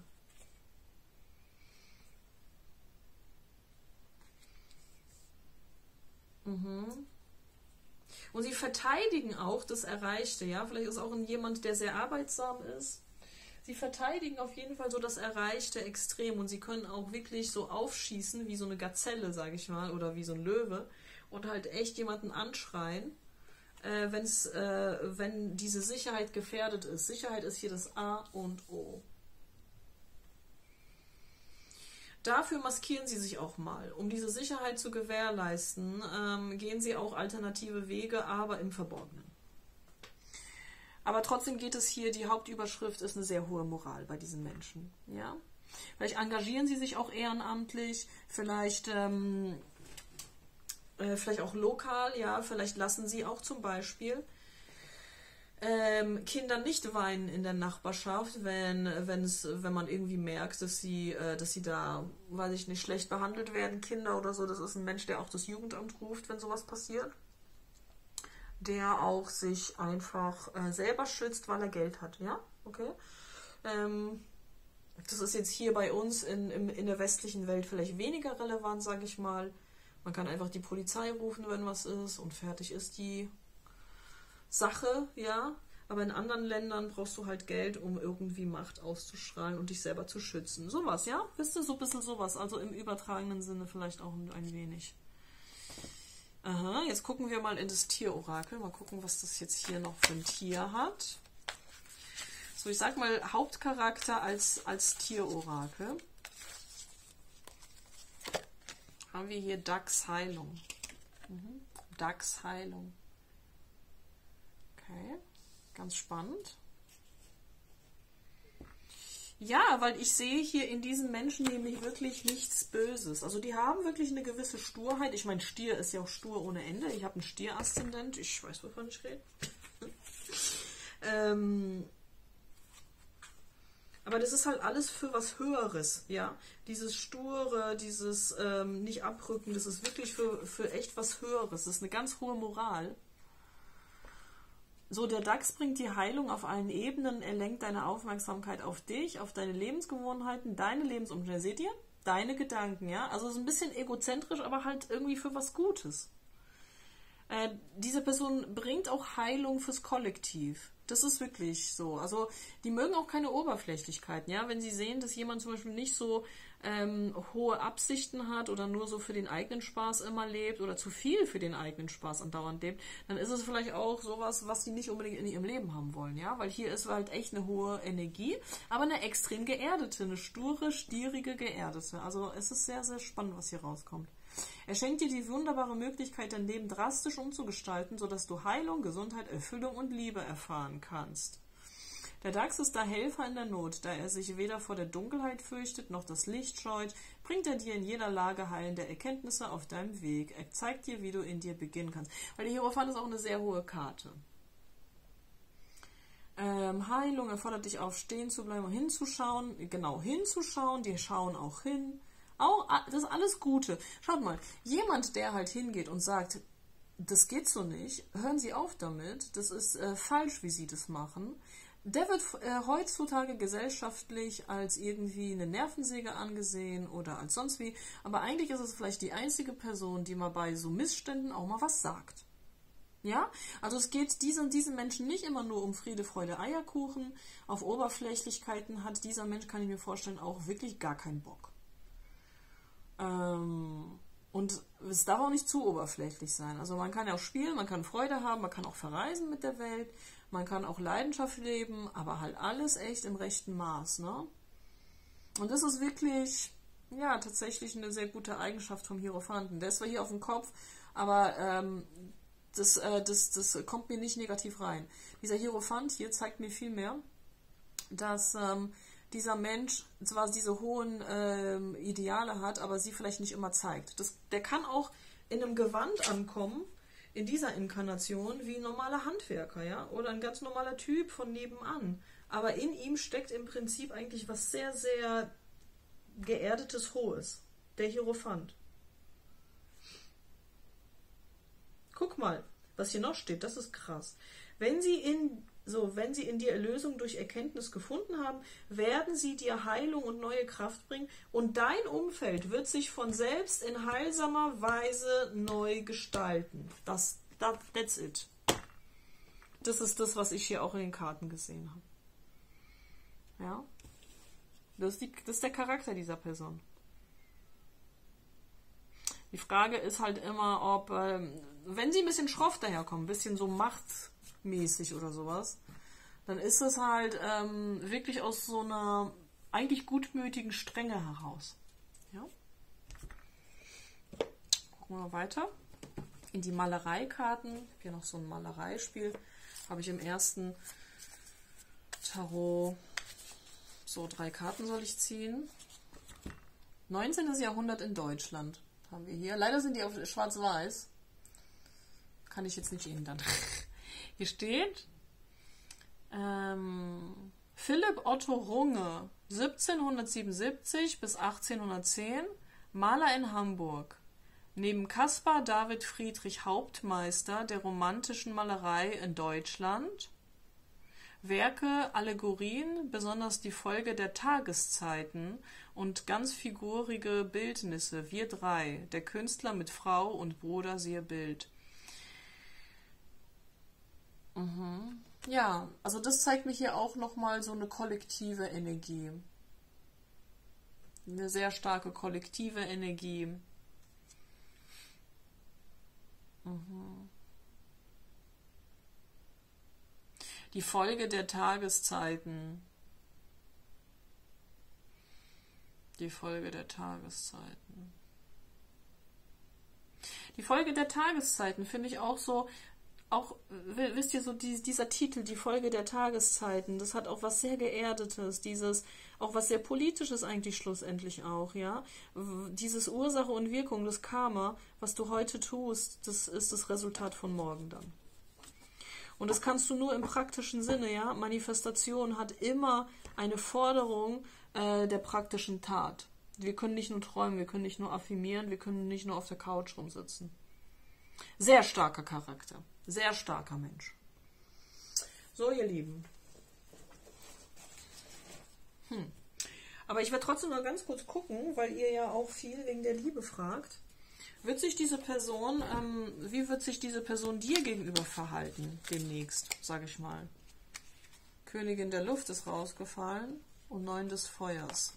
Mhm. Und sie verteidigen auch das Erreichte, ja, vielleicht ist auch jemand, der sehr arbeitsam ist. Sie verteidigen auf jeden Fall so das Erreichte extrem und sie können auch wirklich so aufschießen wie so eine Gazelle, sage ich mal, oder wie so ein Löwe und halt echt jemanden anschreien, äh, wenn's, äh, wenn diese Sicherheit gefährdet ist. Sicherheit ist hier das A und O. Dafür maskieren sie sich auch mal. Um diese Sicherheit zu gewährleisten, ähm, gehen sie auch alternative Wege, aber im Verborgenen. Aber trotzdem geht es hier, die Hauptüberschrift ist eine sehr hohe Moral bei diesen Menschen. Ja? Vielleicht engagieren sie sich auch ehrenamtlich, vielleicht, ähm, äh, vielleicht auch lokal, ja, vielleicht lassen sie auch zum Beispiel ähm, Kinder nicht weinen in der Nachbarschaft, wenn, wenn's, wenn man irgendwie merkt, dass sie, äh, dass sie da, weiß ich nicht, schlecht behandelt werden, Kinder oder so. Das ist ein Mensch, der auch das Jugendamt ruft, wenn sowas passiert. Der auch sich einfach äh, selber schützt, weil er Geld hat, ja, okay. Ähm, das ist jetzt hier bei uns in, in, in der westlichen Welt vielleicht weniger relevant, sage ich mal. Man kann einfach die Polizei rufen, wenn was ist und fertig ist die Sache, ja. Aber in anderen Ländern brauchst du halt Geld, um irgendwie Macht auszustrahlen und dich selber zu schützen. Sowas, ja, wisst ihr, so ein bisschen sowas, also im übertragenen Sinne vielleicht auch ein wenig. Aha, jetzt gucken wir mal in das Tierorakel. Mal gucken, was das jetzt hier noch für ein Tier hat. So, ich sag mal Hauptcharakter als, als Tierorakel. Haben wir hier Dachsheilung. Mhm. Dachsheilung. Okay, ganz spannend. Ja, weil ich sehe hier in diesen Menschen nämlich wirklich nichts Böses. Also die haben wirklich eine gewisse Sturheit. Ich meine, Stier ist ja auch stur ohne Ende. Ich habe einen Stier-Aszendent. Ich weiß, wovon ich rede. ähm, aber das ist halt alles für was Höheres, ja. Dieses Sture, dieses ähm, nicht abrücken, das ist wirklich für, für echt was Höheres. Das ist eine ganz hohe Moral. So, der Dachs bringt die Heilung auf allen Ebenen. Er lenkt deine Aufmerksamkeit auf dich, auf deine Lebensgewohnheiten, deine Lebensumstände. Seht ihr? Deine Gedanken, ja? Also so ein bisschen egozentrisch, aber halt irgendwie für was Gutes. Äh, diese Person bringt auch Heilung fürs Kollektiv. Das ist wirklich so. Also die mögen auch keine Oberflächlichkeiten, ja? Wenn sie sehen, dass jemand zum Beispiel nicht so ähm, hohe Absichten hat oder nur so für den eigenen Spaß immer lebt oder zu viel für den eigenen Spaß andauernd lebt, dann ist es vielleicht auch sowas, was sie nicht unbedingt in ihrem Leben haben wollen, ja? Weil hier ist halt echt eine hohe Energie, aber eine extrem geerdete, eine sture, stierige, geerdete. Also es ist sehr, sehr spannend, was hier rauskommt. Er schenkt dir die wunderbare Möglichkeit, dein Leben drastisch umzugestalten, sodass du Heilung, Gesundheit, Erfüllung und Liebe erfahren kannst. Der Dachs ist der Helfer in der Not, da er sich weder vor der Dunkelheit fürchtet, noch das Licht scheut, bringt er dir in jeder Lage heilende Erkenntnisse auf deinem Weg. Er zeigt dir, wie du in dir beginnen kannst. Weil der Hierophant ist auch eine sehr hohe Karte. Ähm, Heilung erfordert dich auf, stehen zu bleiben und hinzuschauen, genau hinzuschauen, die schauen auch hin. Auch, das ist alles Gute. Schaut mal, jemand, der halt hingeht und sagt, das geht so nicht, hören Sie auf damit, das ist äh, falsch, wie Sie das machen, der wird äh, heutzutage gesellschaftlich als irgendwie eine Nervensäge angesehen oder als sonst wie, aber eigentlich ist es vielleicht die einzige Person, die mal bei so Missständen auch mal was sagt. Ja, also es geht diesen, diesen Menschen nicht immer nur um Friede, Freude, Eierkuchen, auf Oberflächlichkeiten hat dieser Mensch, kann ich mir vorstellen, auch wirklich gar keinen Bock. Ähm, und es darf auch nicht zu oberflächlich sein. Also man kann ja auch spielen, man kann Freude haben, man kann auch verreisen mit der Welt, man kann auch Leidenschaft leben, aber halt alles echt im rechten Maß, ne? Und das ist wirklich, ja, tatsächlich eine sehr gute Eigenschaft vom Hierophanten. Der ist zwar hier auf dem Kopf, aber ähm, das, äh, das, das kommt mir nicht negativ rein. Dieser Hierophant hier zeigt mir viel mehr, dass ähm, dieser Mensch zwar diese hohen ähm, Ideale hat, aber sie vielleicht nicht immer zeigt. Das, der kann auch in einem Gewand ankommen, in dieser Inkarnation, wie ein normaler Handwerker, ja, oder ein ganz normaler Typ von nebenan. Aber in ihm steckt im Prinzip eigentlich was sehr, sehr geerdetes, Hohes. Der Hierophant. Guck mal, was hier noch steht, das ist krass. Wenn sie in So, wenn sie in dir Erlösung durch Erkenntnis gefunden haben, werden sie dir Heilung und neue Kraft bringen und dein Umfeld wird sich von selbst in heilsamer Weise neu gestalten. Das, that, that's it. Das ist das, was ich hier auch in den Karten gesehen habe. Ja? Das ist, die, das ist der Charakter dieser Person. Die Frage ist halt immer, ob, ähm, wenn sie ein bisschen schroff daherkommen, ein bisschen so machtmäßig oder sowas, dann ist es halt ähm, wirklich aus so einer eigentlich gutmütigen Strenge heraus. Ja? Gucken wir weiter. In die Malereikarten. Hier noch so ein Malereispiel. Habe ich im ersten Tarot. So, drei Karten soll ich ziehen. neunzehntes Jahrhundert in Deutschland haben wir hier. Leider sind die auf schwarz-weiß. Kann ich jetzt nicht ändern. Hier steht ähm, Philipp Otto Runge, siebzehnhundertsiebenundsiebzig bis achtzehnhundertzehn, Maler in Hamburg. Neben Caspar David Friedrich Hauptmeister der romantischen Malerei in Deutschland. Werke, Allegorien, besonders die Folge der Tageszeiten und ganz figurige Bildnisse, wir drei, der Künstler mit Frau und Bruder, siehe Bild. Mhm. Ja, also das zeigt mir hier auch nochmal so eine kollektive Energie. Eine sehr starke kollektive Energie. Mhm. Die Folge der Tageszeiten. Die Folge der Tageszeiten. Die Folge der Tageszeiten finde ich auch so, auch, wisst ihr, so die, dieser Titel, die Folge der Tageszeiten, das hat auch was sehr Geerdetes, dieses, auch was sehr Politisches eigentlich schlussendlich auch, ja. Dieses Ursache und Wirkung, das Karma, was du heute tust, das ist das Resultat von morgen dann. Und das kannst du nur im praktischen Sinne, ja. Manifestation hat immer eine Forderung äh, der praktischen Tat. Wir können nicht nur träumen, wir können nicht nur affirmieren, wir können nicht nur auf der Couch rumsitzen. Sehr starker Charakter, sehr starker Mensch. So, ihr Lieben. Hm. Aber ich werde trotzdem noch ganz kurz gucken, weil ihr ja auch viel wegen der Liebe fragt. Wird sich diese Person, ähm, wie wird sich diese Person dir gegenüber verhalten demnächst, sage ich mal? Königin der Luft ist rausgefallen und Neun des Feuers.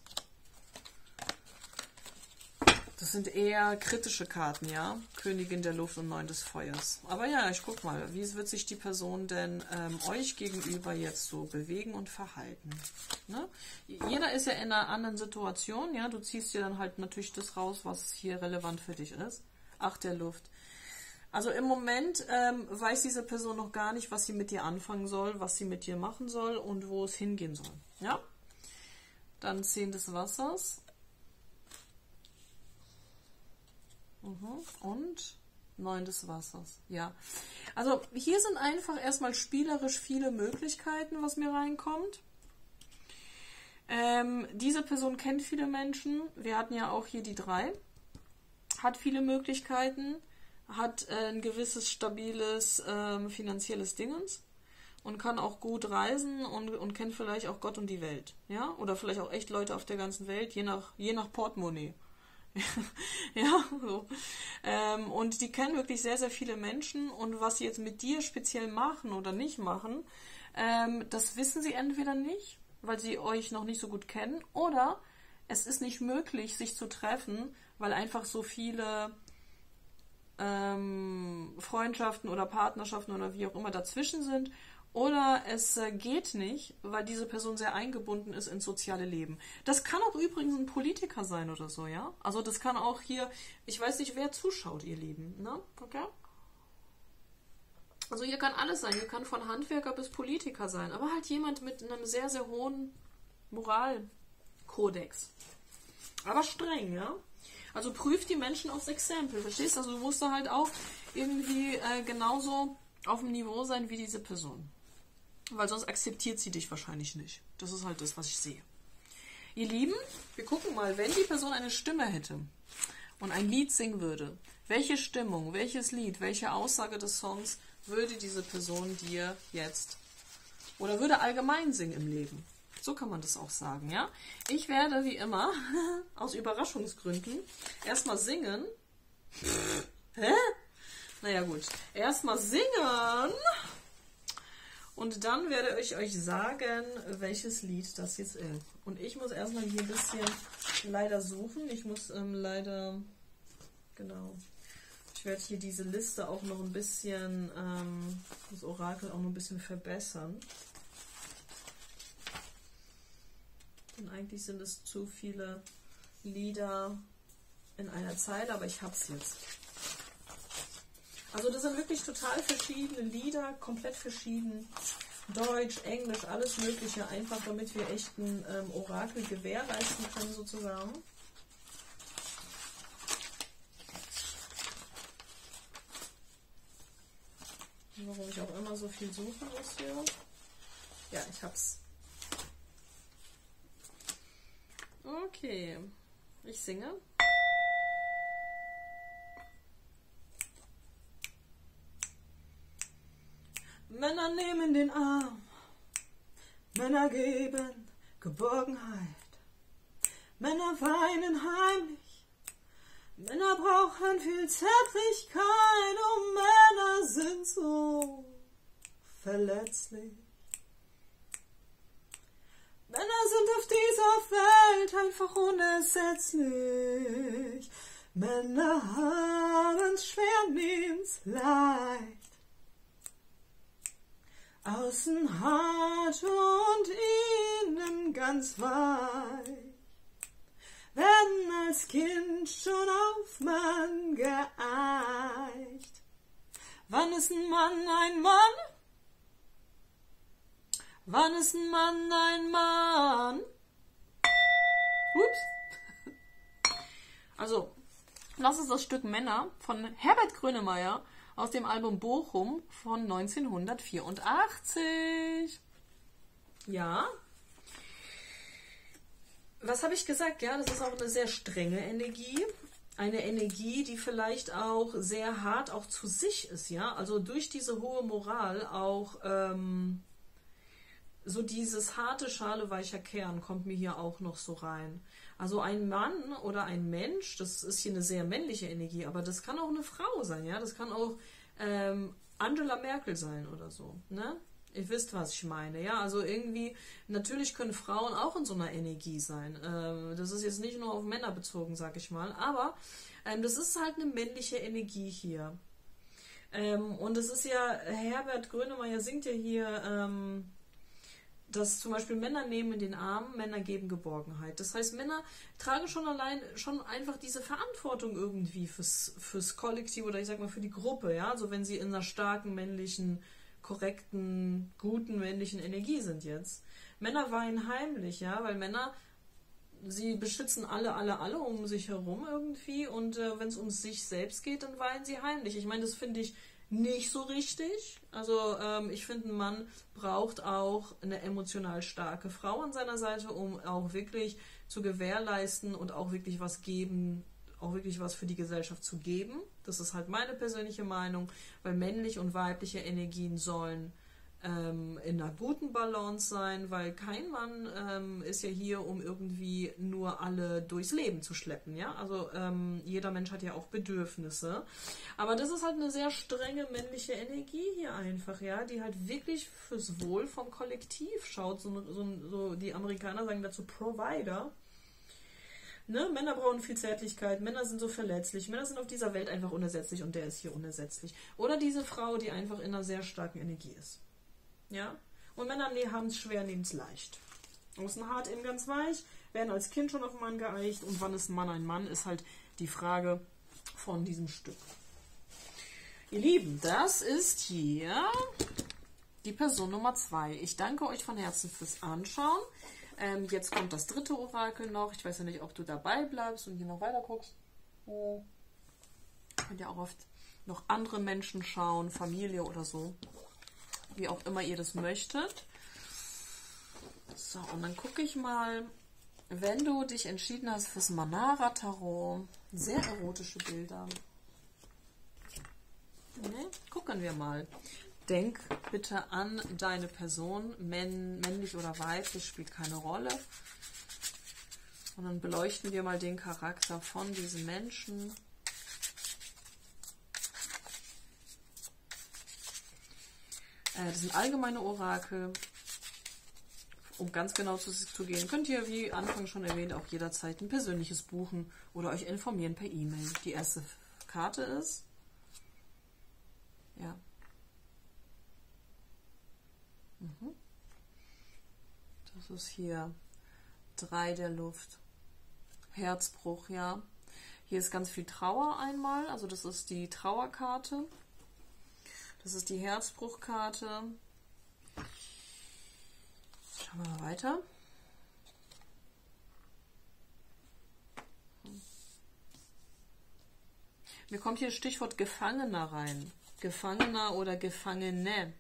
Das sind eher kritische Karten, ja? Königin der Luft und Neun des Feuers. Aber ja, ich guck mal, wie wird sich die Person denn ähm, euch gegenüber jetzt so bewegen und verhalten? Ne? Jeder ist ja in einer anderen Situation, ja? Du ziehst dir dann halt natürlich das raus, was hier relevant für dich ist. Acht der Luft. Also im Moment ähm, weiß diese Person noch gar nicht, was sie mit dir anfangen soll, was sie mit dir machen soll und wo es hingehen soll. Ja? Dann Zehn des Wassers. Mhm. Und Neun des Wassers. Ja. Also hier sind einfach erstmal spielerisch viele Möglichkeiten, was mir reinkommt. Ähm, diese Person kennt viele Menschen. Wir hatten ja auch hier die drei. Hat viele Möglichkeiten. Hat äh, ein gewisses stabiles ähm, finanzielles Dingens. Und kann auch gut reisen und, und kennt vielleicht auch Gott und die Welt. Ja? Oder vielleicht auch echt Leute auf der ganzen Welt, je nach, je nach Portemonnaie. Ja, so. Ähm, und die kennen wirklich sehr, sehr viele Menschen und was sie jetzt mit dir speziell machen oder nicht machen, ähm, das wissen sie entweder nicht, weil sie euch noch nicht so gut kennen, oder es ist nicht möglich, sich zu treffen, weil einfach so viele ähm, Freundschaften oder Partnerschaften oder wie auch immer dazwischen sind. Oder es äh, geht nicht, weil diese Person sehr eingebunden ist ins soziale Leben. Das kann auch übrigens ein Politiker sein oder so, ja? Also das kann auch hier, ich weiß nicht, wer zuschaut, ihr Lieben, ne? Okay? Also hier kann alles sein. Hier kann von Handwerker bis Politiker sein. Aber halt jemand mit einem sehr, sehr hohen Moralkodex. Aber streng, ja? Also prüf die Menschen aufs Exempel, verstehst du? Also du musst da halt auch irgendwie äh, genauso auf dem Niveau sein wie diese Person. Weil sonst akzeptiert sie dich wahrscheinlich nicht. Das ist halt das, was ich sehe. Ihr Lieben, wir gucken mal, wenn die Person eine Stimme hätte und ein Lied singen würde, welche Stimmung, welches Lied, welche Aussage des Songs würde diese Person dir jetzt oder würde allgemein singen im Leben? So kann man das auch sagen, ja? Ich werde, wie immer, aus Überraschungsgründen erstmal singen. Hä? Naja gut, erstmal singen und dann werde ich euch sagen, welches Lied das jetzt ist. Und ich muss erstmal hier ein bisschen leider suchen. Ich muss ähm, leider, genau, ich werde hier diese Liste auch noch ein bisschen, ähm, das Orakel auch noch ein bisschen verbessern. Und eigentlich sind es zu viele Lieder in einer Zeile, aber ich hab's jetzt. Also das sind wirklich total verschiedene Lieder, komplett verschieden. Deutsch, Englisch, alles Mögliche, einfach damit wir echt ein ähm, Orakel gewährleisten können sozusagen. Warum ich auch immer so viel suchen muss hier. Ja, ich hab's. Okay, ich singe. Männer nehmen den Arm, Männer geben Geborgenheit, Männer weinen heimlich, Männer brauchen viel Zärtlichkeit und Männer sind so verletzlich. Männer sind auf dieser Welt einfach unersetzlich. Männer haben's schwer, nehmen's leicht. Außen hart und innen ganz weich, werden als Kind schon auf Mann geeicht. Wann ist ein Mann ein Mann? Wann ist ein Mann ein Mann? Ups. Also, das ist das Stück Männer von Herbert Grönemeyer aus dem Album Bochum von neunzehnhundertvierundachtzig. Ja. Was habe ich gesagt? Ja, das ist auch eine sehr strenge Energie. Eine Energie, die vielleicht auch sehr hart auch zu sich ist, ja. Also durch diese hohe Moral auch ähm, so dieses harte Schale weicher Kern kommt mir hier auch noch so rein. Also ein Mann oder ein Mensch, das ist hier eine sehr männliche Energie, aber das kann auch eine Frau sein, ja. Das kann auch ähm, Angela Merkel sein oder so, ne? Ihr wisst, was ich meine, ja. Also irgendwie, natürlich können Frauen auch in so einer Energie sein. Ähm, das ist jetzt nicht nur auf Männer bezogen, sag ich mal, aber ähm, das ist halt eine männliche Energie hier. Ähm, und es ist ja, Herbert Grönemeyer singt ja hier, ähm, dass zum Beispiel Männer nehmen in den Arm, Männer geben Geborgenheit. Das heißt, Männer tragen schon allein, schon einfach diese Verantwortung irgendwie fürs, fürs Kollektiv oder ich sag mal für die Gruppe, ja. Also wenn sie in einer starken männlichen, korrekten, guten männlichen Energie sind jetzt. Männer weinen heimlich, ja, weil Männer, sie beschützen alle, alle, alle um sich herum irgendwie und äh, wenn es um sich selbst geht, dann weinen sie heimlich. Ich meine, das finde ich nicht so richtig. Also ähm, ich finde, ein Mann braucht auch eine emotional starke Frau an seiner Seite, um auch wirklich zu gewährleisten und auch wirklich was geben, auch wirklich was für die Gesellschaft zu geben. Das ist halt meine persönliche Meinung, weil männliche und weibliche Energien sollen ähm, in einer guten Balance sein, weil kein Mann ähm, ist ja hier, um irgendwie nur alle durchs Leben zu schleppen, ja, also ähm, jeder Mensch hat ja auch Bedürfnisse, aber das ist halt eine sehr strenge männliche Energie hier einfach, ja, die halt wirklich fürs Wohl vom Kollektiv schaut, so, so, so die Amerikaner sagen dazu Provider. Ne? Männer brauchen viel Zärtlichkeit, Männer sind so verletzlich, Männer sind auf dieser Welt einfach unersetzlich und der ist hier unersetzlich. Oder diese Frau, die einfach in einer sehr starken Energie ist. Ja? Und Männer nee, haben es schwer, nehmen es leicht. Außen hart, innen ganz weich, werden als Kind schon auf den Mann geeicht und wann ist ein Mann ein Mann, ist halt die Frage von diesem Stück. Ihr Lieben, das ist hier die Person Nummer zwei. Ich danke euch von Herzen fürs Anschauen. Ähm, jetzt kommt das dritte Orakel noch. Ich weiß ja nicht, ob du dabei bleibst und hier noch weiter guckst. Oh. Könnt ihr auch oft noch andere Menschen schauen, Familie oder so. Wie auch immer ihr das möchtet. So, und dann gucke ich mal, wenn du dich entschieden hast fürs Manara Tarot. Sehr erotische Bilder. Ne? Gucken wir mal. Denk bitte an deine Person, Männ, männlich oder weiblich, spielt keine Rolle. Und dann beleuchten wir mal den Charakter von diesem Menschen. Äh, das sind allgemeine Orakel. Um ganz genau zu, zu gehen, könnt ihr, wie anfangs schon erwähnt, auch jederzeit ein persönliches buchen oder euch informieren per E-Mail. Die erste Karte ist, ja, das ist hier drei der Luft, Herzbruch, ja. Hier ist ganz viel Trauer einmal, also das ist die Trauerkarte. Das ist die Herzbruchkarte. Schauen wir mal weiter. Mir kommt hier das Stichwort Gefangener rein. Gefangener oder Gefangene.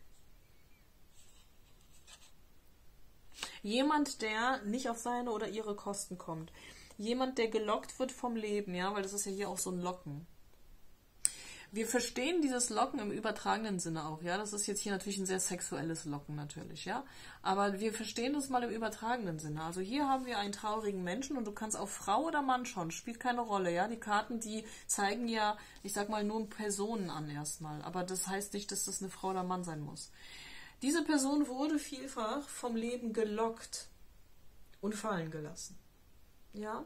Jemand, der nicht auf seine oder ihre Kosten kommt. Jemand, der gelockt wird vom Leben, ja, weil das ist ja hier auch so ein Locken. Wir verstehen dieses Locken im übertragenen Sinne auch, ja. Das ist jetzt hier natürlich ein sehr sexuelles Locken natürlich, ja. Aber wir verstehen das mal im übertragenen Sinne. Also hier haben wir einen traurigen Menschen und du kannst auf Frau oder Mann schauen, spielt keine Rolle, ja. Die Karten, die zeigen ja, ich sag mal, nur Personen an erstmal. Aber das heißt nicht, dass das eine Frau oder Mann sein muss. Diese Person wurde vielfach vom Leben gelockt und fallen gelassen, ja.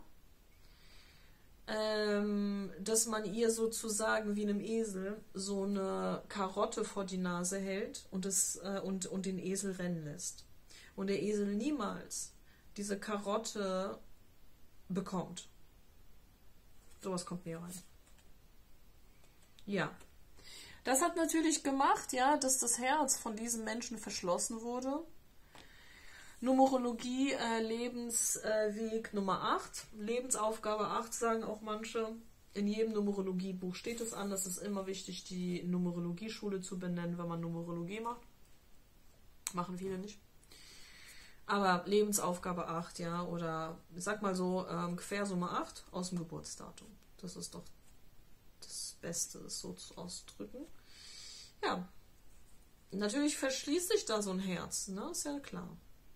Ähm, dass man ihr sozusagen wie einem Esel so eine Karotte vor die Nase hält und, es, äh, und, und den Esel rennen lässt. Und der Esel niemals diese Karotte bekommt. Sowas kommt mir rein. Ja. Das hat natürlich gemacht, ja, dass das Herz von diesem Menschen verschlossen wurde. Numerologie, äh, Lebensweg äh, Nummer acht, Lebensaufgabe acht, sagen auch manche. In jedem Numerologiebuch steht es an, es ist immer wichtig, die Numerologieschule zu benennen, wenn man Numerologie macht. Machen viele nicht. Aber Lebensaufgabe acht, ja, oder ich sag mal so, ähm, Quersumme acht aus dem Geburtsdatum. Das ist doch das Beste, es so zu ausdrücken. Ja, natürlich verschließt sich da so ein Herz, ne, ist ja klar.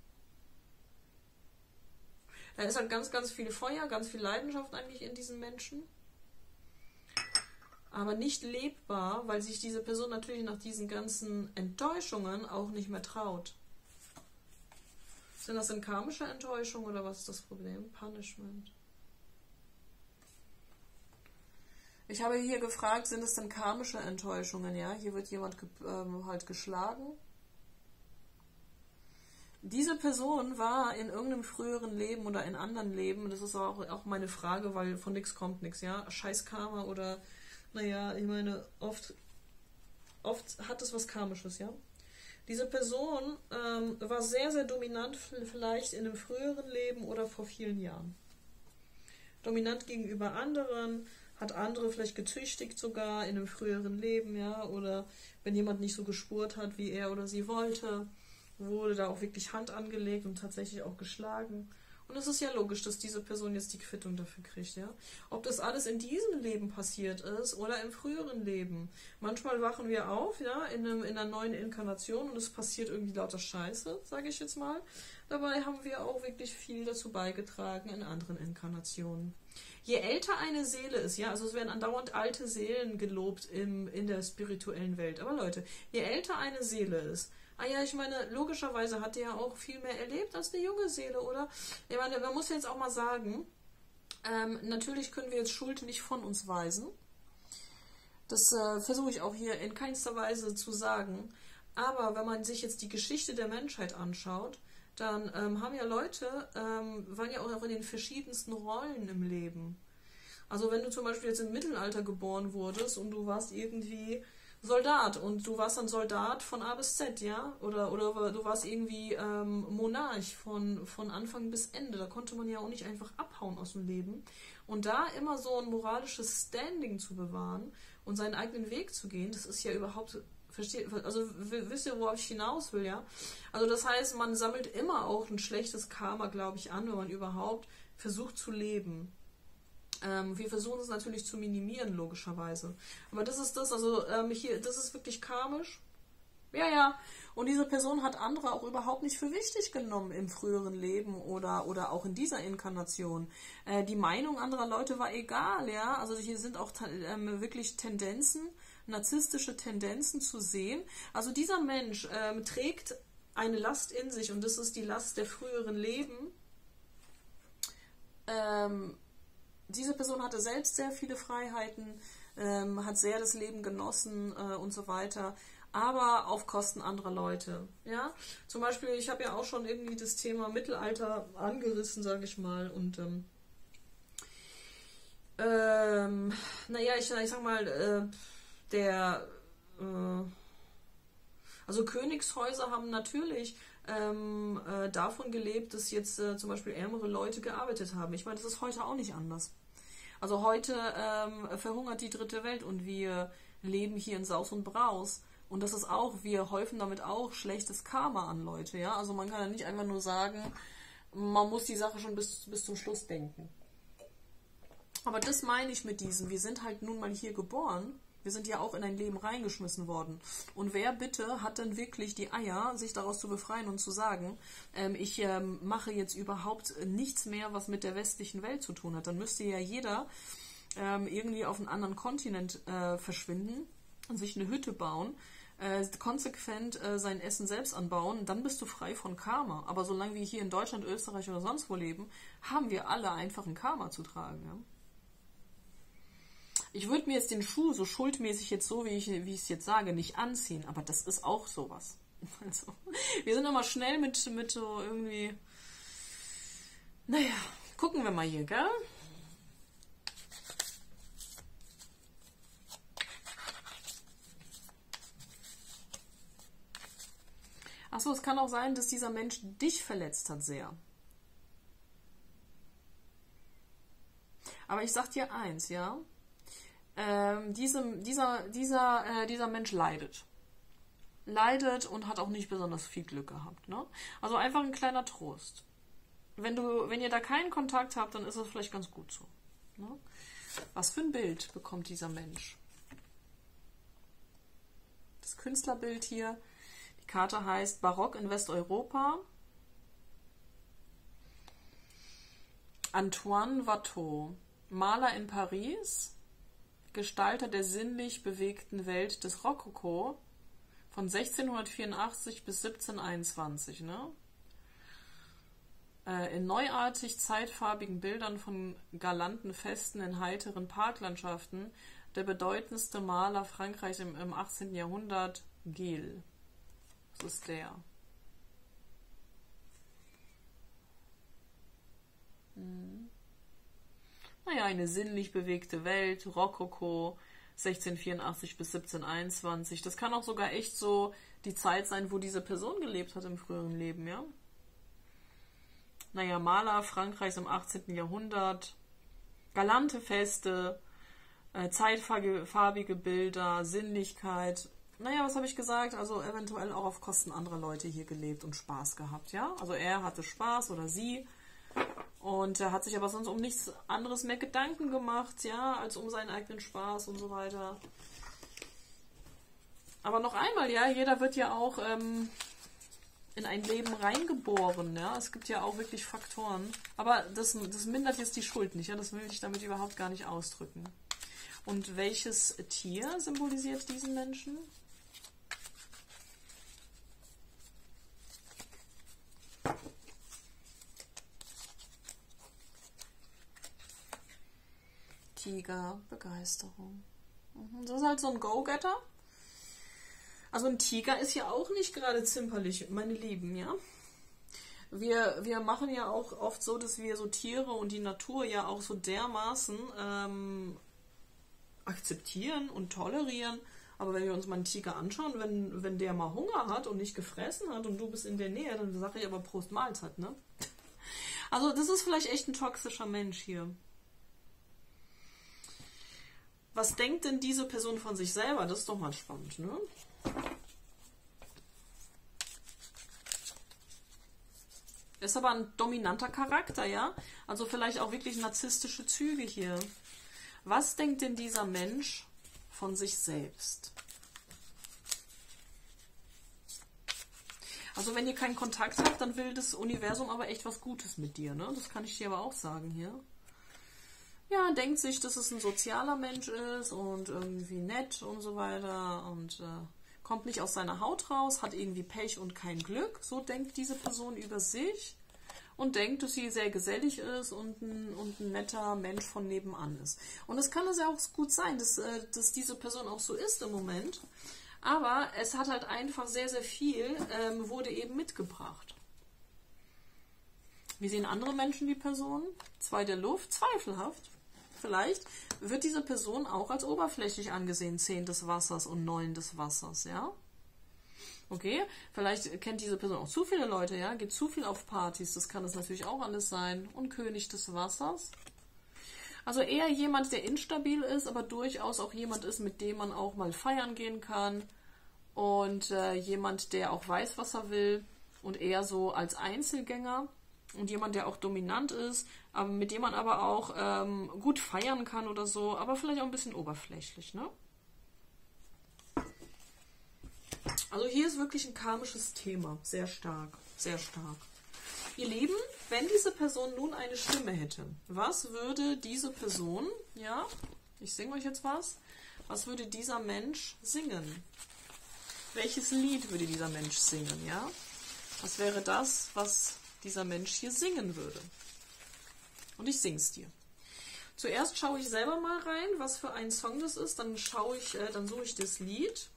Da ist halt ganz, ganz viel Feuer, ganz viel Leidenschaft eigentlich in diesen Menschen. Aber nicht lebbar, weil sich diese Person natürlich nach diesen ganzen Enttäuschungen auch nicht mehr traut. Sind das denn karmische Enttäuschungen oder was ist das Problem? Punishment. Ich habe hier gefragt, sind es denn karmische Enttäuschungen? Ja, hier wird jemand ge ähm, halt geschlagen. Diese Person war in irgendeinem früheren Leben oder in anderen Leben, das ist auch, auch meine Frage, weil von nichts kommt nichts, ja, Scheiß Karma oder, naja, ich meine, oft, oft hat es was Karmisches, ja. Diese Person ähm, war sehr, sehr dominant, vielleicht in einem früheren Leben oder vor vielen Jahren. Dominant gegenüber anderen, hat andere vielleicht gezüchtigt sogar in einem früheren Leben, ja, oder wenn jemand nicht so gespurt hat, wie er oder sie wollte, wurde da auch wirklich Hand angelegt und tatsächlich auch geschlagen. Und es ist ja logisch, dass diese Person jetzt die Quittung dafür kriegt, ja. Ob das alles in diesem Leben passiert ist oder im früheren Leben. Manchmal wachen wir auf, ja, in, einem, in einer neuen Inkarnation und es passiert irgendwie lauter Scheiße, sage ich jetzt mal. Dabei haben wir auch wirklich viel dazu beigetragen in anderen Inkarnationen. Je älter eine Seele ist, ja, also es werden andauernd alte Seelen gelobt im, in der spirituellen Welt. Aber Leute, je älter eine Seele ist, ah ja, ich meine, logischerweise hat er ja auch viel mehr erlebt als eine junge Seele, oder? Ich meine, man muss jetzt auch mal sagen, ähm, natürlich können wir jetzt Schuld nicht von uns weisen. Das äh, versuche ich auch hier in keinster Weise zu sagen. Aber wenn man sich jetzt die Geschichte der Menschheit anschaut, dann ähm, haben ja Leute, ähm, waren ja auch in den verschiedensten Rollen im Leben. Also wenn du zum Beispiel jetzt im Mittelalter geboren wurdest und du warst irgendwie Soldat und du warst dann Soldat von A bis Z, ja, oder, oder du warst irgendwie ähm, Monarch von, von Anfang bis Ende, da konnte man ja auch nicht einfach abhauen aus dem Leben und da immer so ein moralisches Standing zu bewahren und seinen eigenen Weg zu gehen, das ist ja überhaupt, versteht, also wisst ihr, worauf ich hinaus will, ja, also das heißt, man sammelt immer auch ein schlechtes Karma, glaube ich, an, wenn man überhaupt versucht zu leben. Ähm, wir versuchen es natürlich zu minimieren, logischerweise. Aber das ist das, also ähm, hier, das ist wirklich karmisch. Ja, ja. Und diese Person hat andere auch überhaupt nicht für wichtig genommen im früheren Leben oder, oder auch in dieser Inkarnation. Äh, die Meinung anderer Leute war egal, ja. Also hier sind auch ähm, wirklich Tendenzen, narzisstische Tendenzen zu sehen. Also dieser Mensch ähm, trägt eine Last in sich und das ist die Last der früheren Leben. Ähm, Diese Person hatte selbst sehr viele Freiheiten, ähm, hat sehr das Leben genossen äh, und so weiter, aber auf Kosten anderer Leute. Ja? Zum Beispiel, ich habe ja auch schon irgendwie das Thema Mittelalter angerissen, sage ich mal, und ähm, ähm, naja, ich, ich sag mal, äh, der, äh, Also Königshäuser haben natürlich ähm, äh, davon gelebt, dass jetzt äh, zum Beispiel ärmere Leute gearbeitet haben. Ich meine, das ist heute auch nicht anders. Also heute ähm, verhungert die dritte Welt und wir leben hier in Saus und Braus. Und das ist auch, wir häufen damit auch schlechtes Karma an Leute, ja. Also man kann ja nicht einfach nur sagen, man muss die Sache schon bis, bis zum Schluss denken. Aber das meine ich mit diesem, wir sind halt nun mal hier geboren, wir sind ja auch in ein Leben reingeschmissen worden. Und wer bitte hat denn wirklich die Eier, sich daraus zu befreien und zu sagen, ähm, ich ähm, mache jetzt überhaupt nichts mehr, was mit der westlichen Welt zu tun hat. Dann müsste ja jeder ähm, irgendwie auf einen anderen Kontinent äh, verschwinden und sich eine Hütte bauen, äh, konsequent äh, sein Essen selbst anbauen, dann bist du frei von Karma. Aber solange wir hier in Deutschland, Österreich oder sonst wo leben, haben wir alle einfach ein Karma zu tragen. Ja? Ich würde mir jetzt den Schuh so schuldmäßig jetzt so, wie ich wie ich es jetzt sage, nicht anziehen, aber das ist auch sowas. Also, wir sind immer schnell mit, mit so irgendwie, naja, gucken wir mal hier, gell? Achso, es kann auch sein, dass dieser Mensch dich verletzt hat sehr. Aber ich sag dir eins, ja, ähm, diesem, dieser, dieser, äh, dieser Mensch leidet. Leidet und hat auch nicht besonders viel Glück gehabt. Ne? Also einfach ein kleiner Trost. Wenn du, wenn ihr da keinen Kontakt habt, dann ist es vielleicht ganz gut so. Ne? Was für ein Bild bekommt dieser Mensch? Das Künstlerbild hier. Die Karte heißt Barock in Westeuropa. Antoine Watteau, Maler in Paris, Gestalter der sinnlich bewegten Welt des Rokoko von sechzehnhundertvierundachtzig bis siebzehnhunderteinundzwanzig. Ne? Äh, in neuartig zeitfarbigen Bildern von galanten Festen in heiteren Parklandschaften der bedeutendste Maler Frankreichs im, im achtzehnten Jahrhundert, Gil. Das ist der. Hm. Naja, eine sinnlich bewegte Welt, Rokoko, sechzehnhundertvierundachtzig bis siebzehnhunderteinundzwanzig. Das kann auch sogar echt so die Zeit sein, wo diese Person gelebt hat im früheren Leben, ja? Naja, Maler Frankreichs im achtzehnten Jahrhundert, galante Feste, äh, zeitfarbige Bilder, Sinnlichkeit. Naja, was habe ich gesagt? Also eventuell auch auf Kosten anderer Leute hier gelebt und Spaß gehabt, ja? Also er hatte Spaß oder sie. Und er hat sich aber sonst um nichts anderes mehr Gedanken gemacht, ja, als um seinen eigenen Spaß und so weiter. Aber noch einmal, ja, jeder wird ja auch ähm, in ein Leben reingeboren, ja. Es gibt ja auch wirklich Faktoren. Aber das, das mindert jetzt die Schuld nicht, ja. Das will ich damit überhaupt gar nicht ausdrücken. Und welches Tier symbolisiert diesen Menschen? Tiger, Begeisterung. Das ist halt so ein Go-Getter. Also ein Tiger ist ja auch nicht gerade zimperlich, meine Lieben, ja. Wir, wir machen ja auch oft so, dass wir so Tiere und die Natur ja auch so dermaßen ähm, akzeptieren und tolerieren. Aber wenn wir uns mal einen Tiger anschauen, wenn, wenn der mal Hunger hat und nicht gefressen hat und du bist in der Nähe, dann sage ich aber Prost Mahlzeit, ne? Also das ist vielleicht echt ein toxischer Mensch hier. Was denkt denn diese Person von sich selber? Das ist doch mal spannend, ne? Ist aber ein dominanter Charakter, ja? Also vielleicht auch wirklich narzisstische Züge hier. Was denkt denn dieser Mensch von sich selbst? Also wenn ihr keinen Kontakt habt, dann will das Universum aber echt was Gutes mit dir, ne? Das kann ich dir aber auch sagen hier. Ja, denkt sich, dass es ein sozialer Mensch ist und irgendwie nett und so weiter und äh, kommt nicht aus seiner Haut raus, hat irgendwie Pech und kein Glück. So denkt diese Person über sich und denkt, dass sie sehr gesellig ist und ein, und ein netter Mensch von nebenan ist. Und es kann es ja auch gut sein, dass, äh, dass diese Person auch so ist im Moment, aber es hat halt einfach sehr, sehr viel, ähm, wurde eben mitgebracht. Wie sehen andere Menschen die Person? Zwei der Luft, zweifelhaft. Vielleicht wird diese Person auch als oberflächlich angesehen, zehn des Wassers und neun des Wassers, ja? Okay, vielleicht kennt diese Person auch zu viele Leute, ja, geht zu viel auf Partys, das kann es natürlich auch alles sein. Und König des Wassers. Also eher jemand, der instabil ist, aber durchaus auch jemand ist, mit dem man auch mal feiern gehen kann. Und äh, jemand, der auch weiß, was er will. Und eher so als Einzelgänger. Und jemand, der auch dominant ist, aber mit dem man aber auch ähm, gut feiern kann oder so. Aber vielleicht auch ein bisschen oberflächlich, ne? Also hier ist wirklich ein karmisches Thema. Sehr stark. Sehr stark. Ihr Lieben, wenn diese Person nun eine Stimme hätte, was würde diese Person, ja, ich singe euch jetzt was, was würde dieser Mensch singen? Welches Lied würde dieser Mensch singen, ja? Was wäre das, was dieser Mensch hier singen würde? Und ich sing's dir. Zuerst schaue ich selber mal rein, was für ein Song das ist, dann schaue ich, äh, dann suche ich das Lied.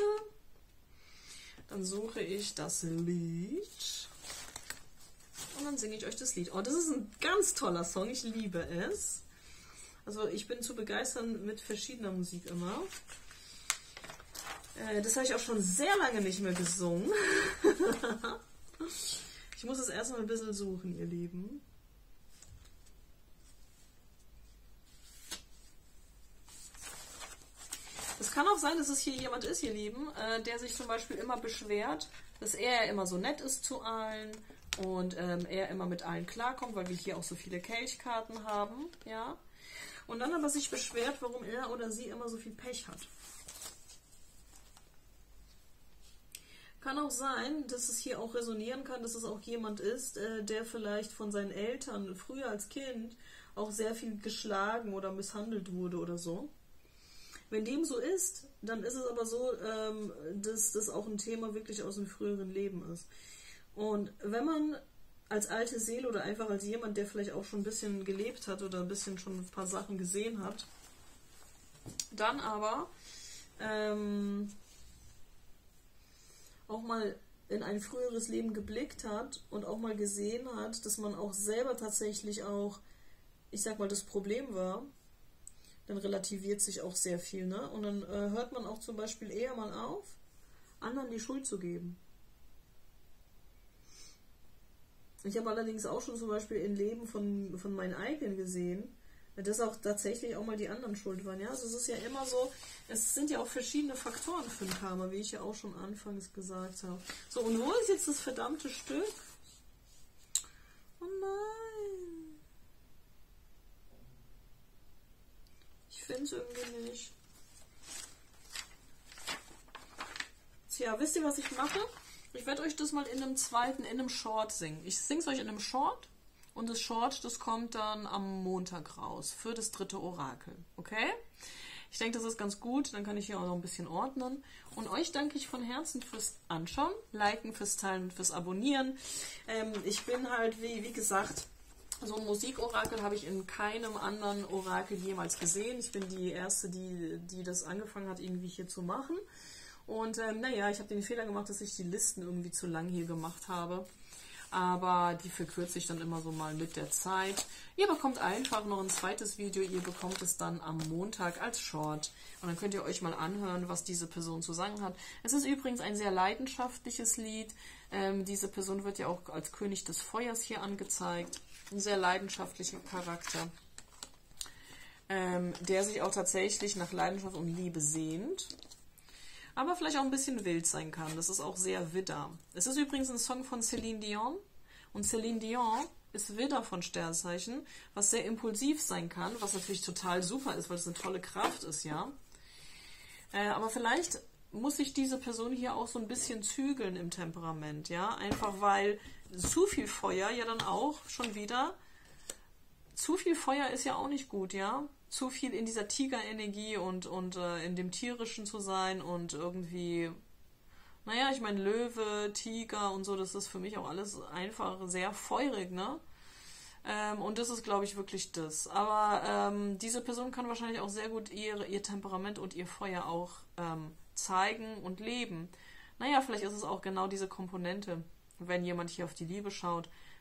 Dann suche ich das Lied. Und dann singe ich euch das Lied. Oh, das ist ein ganz toller Song. Ich liebe es. Also ich bin zu begeistern mit verschiedener Musik immer. Äh, das habe ich auch schon sehr lange nicht mehr gesungen. Ich muss es erstmal ein bisschen suchen, ihr Lieben. Es kann auch sein, dass es hier jemand ist, ihr Lieben, äh, der sich zum Beispiel immer beschwert, dass er immer so nett ist zu allen. Und ähm, er immer mit allen klarkommt, weil wir hier auch so viele Kelchkarten haben, ja. Und dann aber sich beschwert, warum er oder sie immer so viel Pech hat. Kann auch sein, dass es hier auch resonieren kann, dass es auch jemand ist, äh, der vielleicht von seinen Eltern früher als Kind auch sehr viel geschlagen oder misshandelt wurde oder so. Wenn dem so ist, dann ist es aber so, ähm, dass das auch ein Thema wirklich aus dem früheren Leben ist. Und wenn man als alte Seele oder einfach als jemand, der vielleicht auch schon ein bisschen gelebt hat oder ein bisschen schon ein paar Sachen gesehen hat, dann aber ähm, auch mal in ein früheres Leben geblickt hat und auch mal gesehen hat, dass man auch selber tatsächlich auch, ich sag mal, das Problem war, dann relativiert sich auch sehr viel, ne? Und dann äh, hört man auch zum Beispiel eher mal auf, anderen die Schuld zu geben. Ich habe allerdings auch schon zum Beispiel im Leben von, von meinen eigenen gesehen, dass auch tatsächlich auch mal die anderen schuld waren. Ja? Also es ist ja immer so, es sind ja auch verschiedene Faktoren für ein Karma, wie ich ja auch schon anfangs gesagt habe. So, und wo ist jetzt das verdammte Stück? Oh nein. Ich finde es irgendwie nicht. Tja, wisst ihr, was ich mache? Ich werde euch das mal in einem zweiten, in einem Short singen. Ich singe es euch in einem Short und das Short, das kommt dann am Montag raus für das dritte Orakel. Okay? Ich denke, das ist ganz gut. Dann kann ich hier auch noch ein bisschen ordnen. Und euch danke ich von Herzen fürs Anschauen, Liken, fürs Teilen und fürs Abonnieren. Ähm, ich bin halt, wie, wie gesagt, so ein Musikorakel habe ich in keinem anderen Orakel jemals gesehen. Ich bin die Erste, die, die das angefangen hat, irgendwie hier zu machen. Und ähm, naja, ich habe den Fehler gemacht, dass ich die Listen irgendwie zu lang hier gemacht habe. Aber die verkürze ich dann immer so mal mit der Zeit. Ihr bekommt einfach noch ein zweites Video. Ihr bekommt es dann am Montag als Short. Und dann könnt ihr euch mal anhören, was diese Person zu sagen hat. Es ist übrigens ein sehr leidenschaftliches Lied. Ähm, diese Person wird ja auch als König des Feuers hier angezeigt. Ein sehr leidenschaftlicher Charakter. Ähm, der sich auch tatsächlich nach Leidenschaft und Liebe sehnt. Aber vielleicht auch ein bisschen wild sein kann. Das ist auch sehr Widder. Es ist übrigens ein Song von Celine Dion. Und Celine Dion ist Widder von Sternzeichen, was sehr impulsiv sein kann, was natürlich total super ist, weil es eine tolle Kraft ist, ja. Äh, aber vielleicht muss sich diese Person hier auch so ein bisschen zügeln im Temperament, ja. Einfach weil zu viel Feuer ja dann auch schon wieder, zu viel Feuer ist ja auch nicht gut, ja. Zu viel in dieser Tigerenergie und, und äh, in dem Tierischen zu sein und irgendwie, naja, ich meine Löwe, Tiger und so, das ist für mich auch alles einfach sehr feurig, ne? Ähm, und das ist, glaube ich, wirklich das. Aber ähm, diese Person kann wahrscheinlich auch sehr gut ihr, ihr Temperament und ihr Feuer auch ähm, zeigen und leben. Naja, vielleicht ist es auch genau diese Komponente, wenn jemand hier auf die Liebe schaut,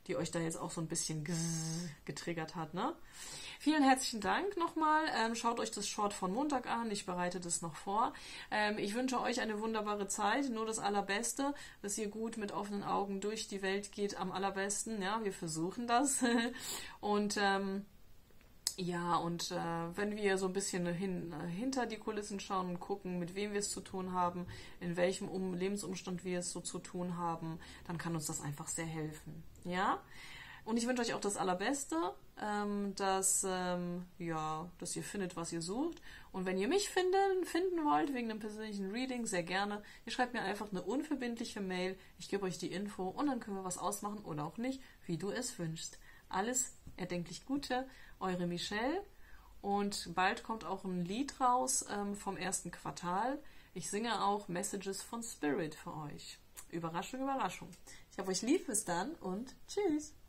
die euch da jetzt auch so ein bisschen getriggert hat, ne? Vielen herzlichen Dank nochmal. Ähm, schaut euch das Short von Montag an. Ich bereite das noch vor. Ähm, ich wünsche euch eine wunderbare Zeit. Nur das Allerbeste, dass ihr gut mit offenen Augen durch die Welt geht. Am allerbesten. Ja, wir versuchen das. Und ähm, ja, und äh, wenn wir so ein bisschen hin, äh, hinter die Kulissen schauen und gucken, mit wem wir es zu tun haben, in welchem um Lebensumstand wir es so zu tun haben, dann kann uns das einfach sehr helfen. Ja? Und ich wünsche euch auch das Allerbeste, ähm, dass, ähm, ja, dass ihr findet, was ihr sucht. Und wenn ihr mich finden, finden wollt, wegen einem persönlichen Reading, sehr gerne. Ihr schreibt mir einfach eine unverbindliche Mail. Ich gebe euch die Info und dann können wir was ausmachen oder auch nicht, wie du es wünschst. Alles erdenklich Gute, eure Michelle. Und bald kommt auch ein Lied raus ähm, vom ersten Quartal. Ich singe auch Messages von Spirit für euch. Überraschung, Überraschung. Ich habe euch lieb, bis dann und tschüss.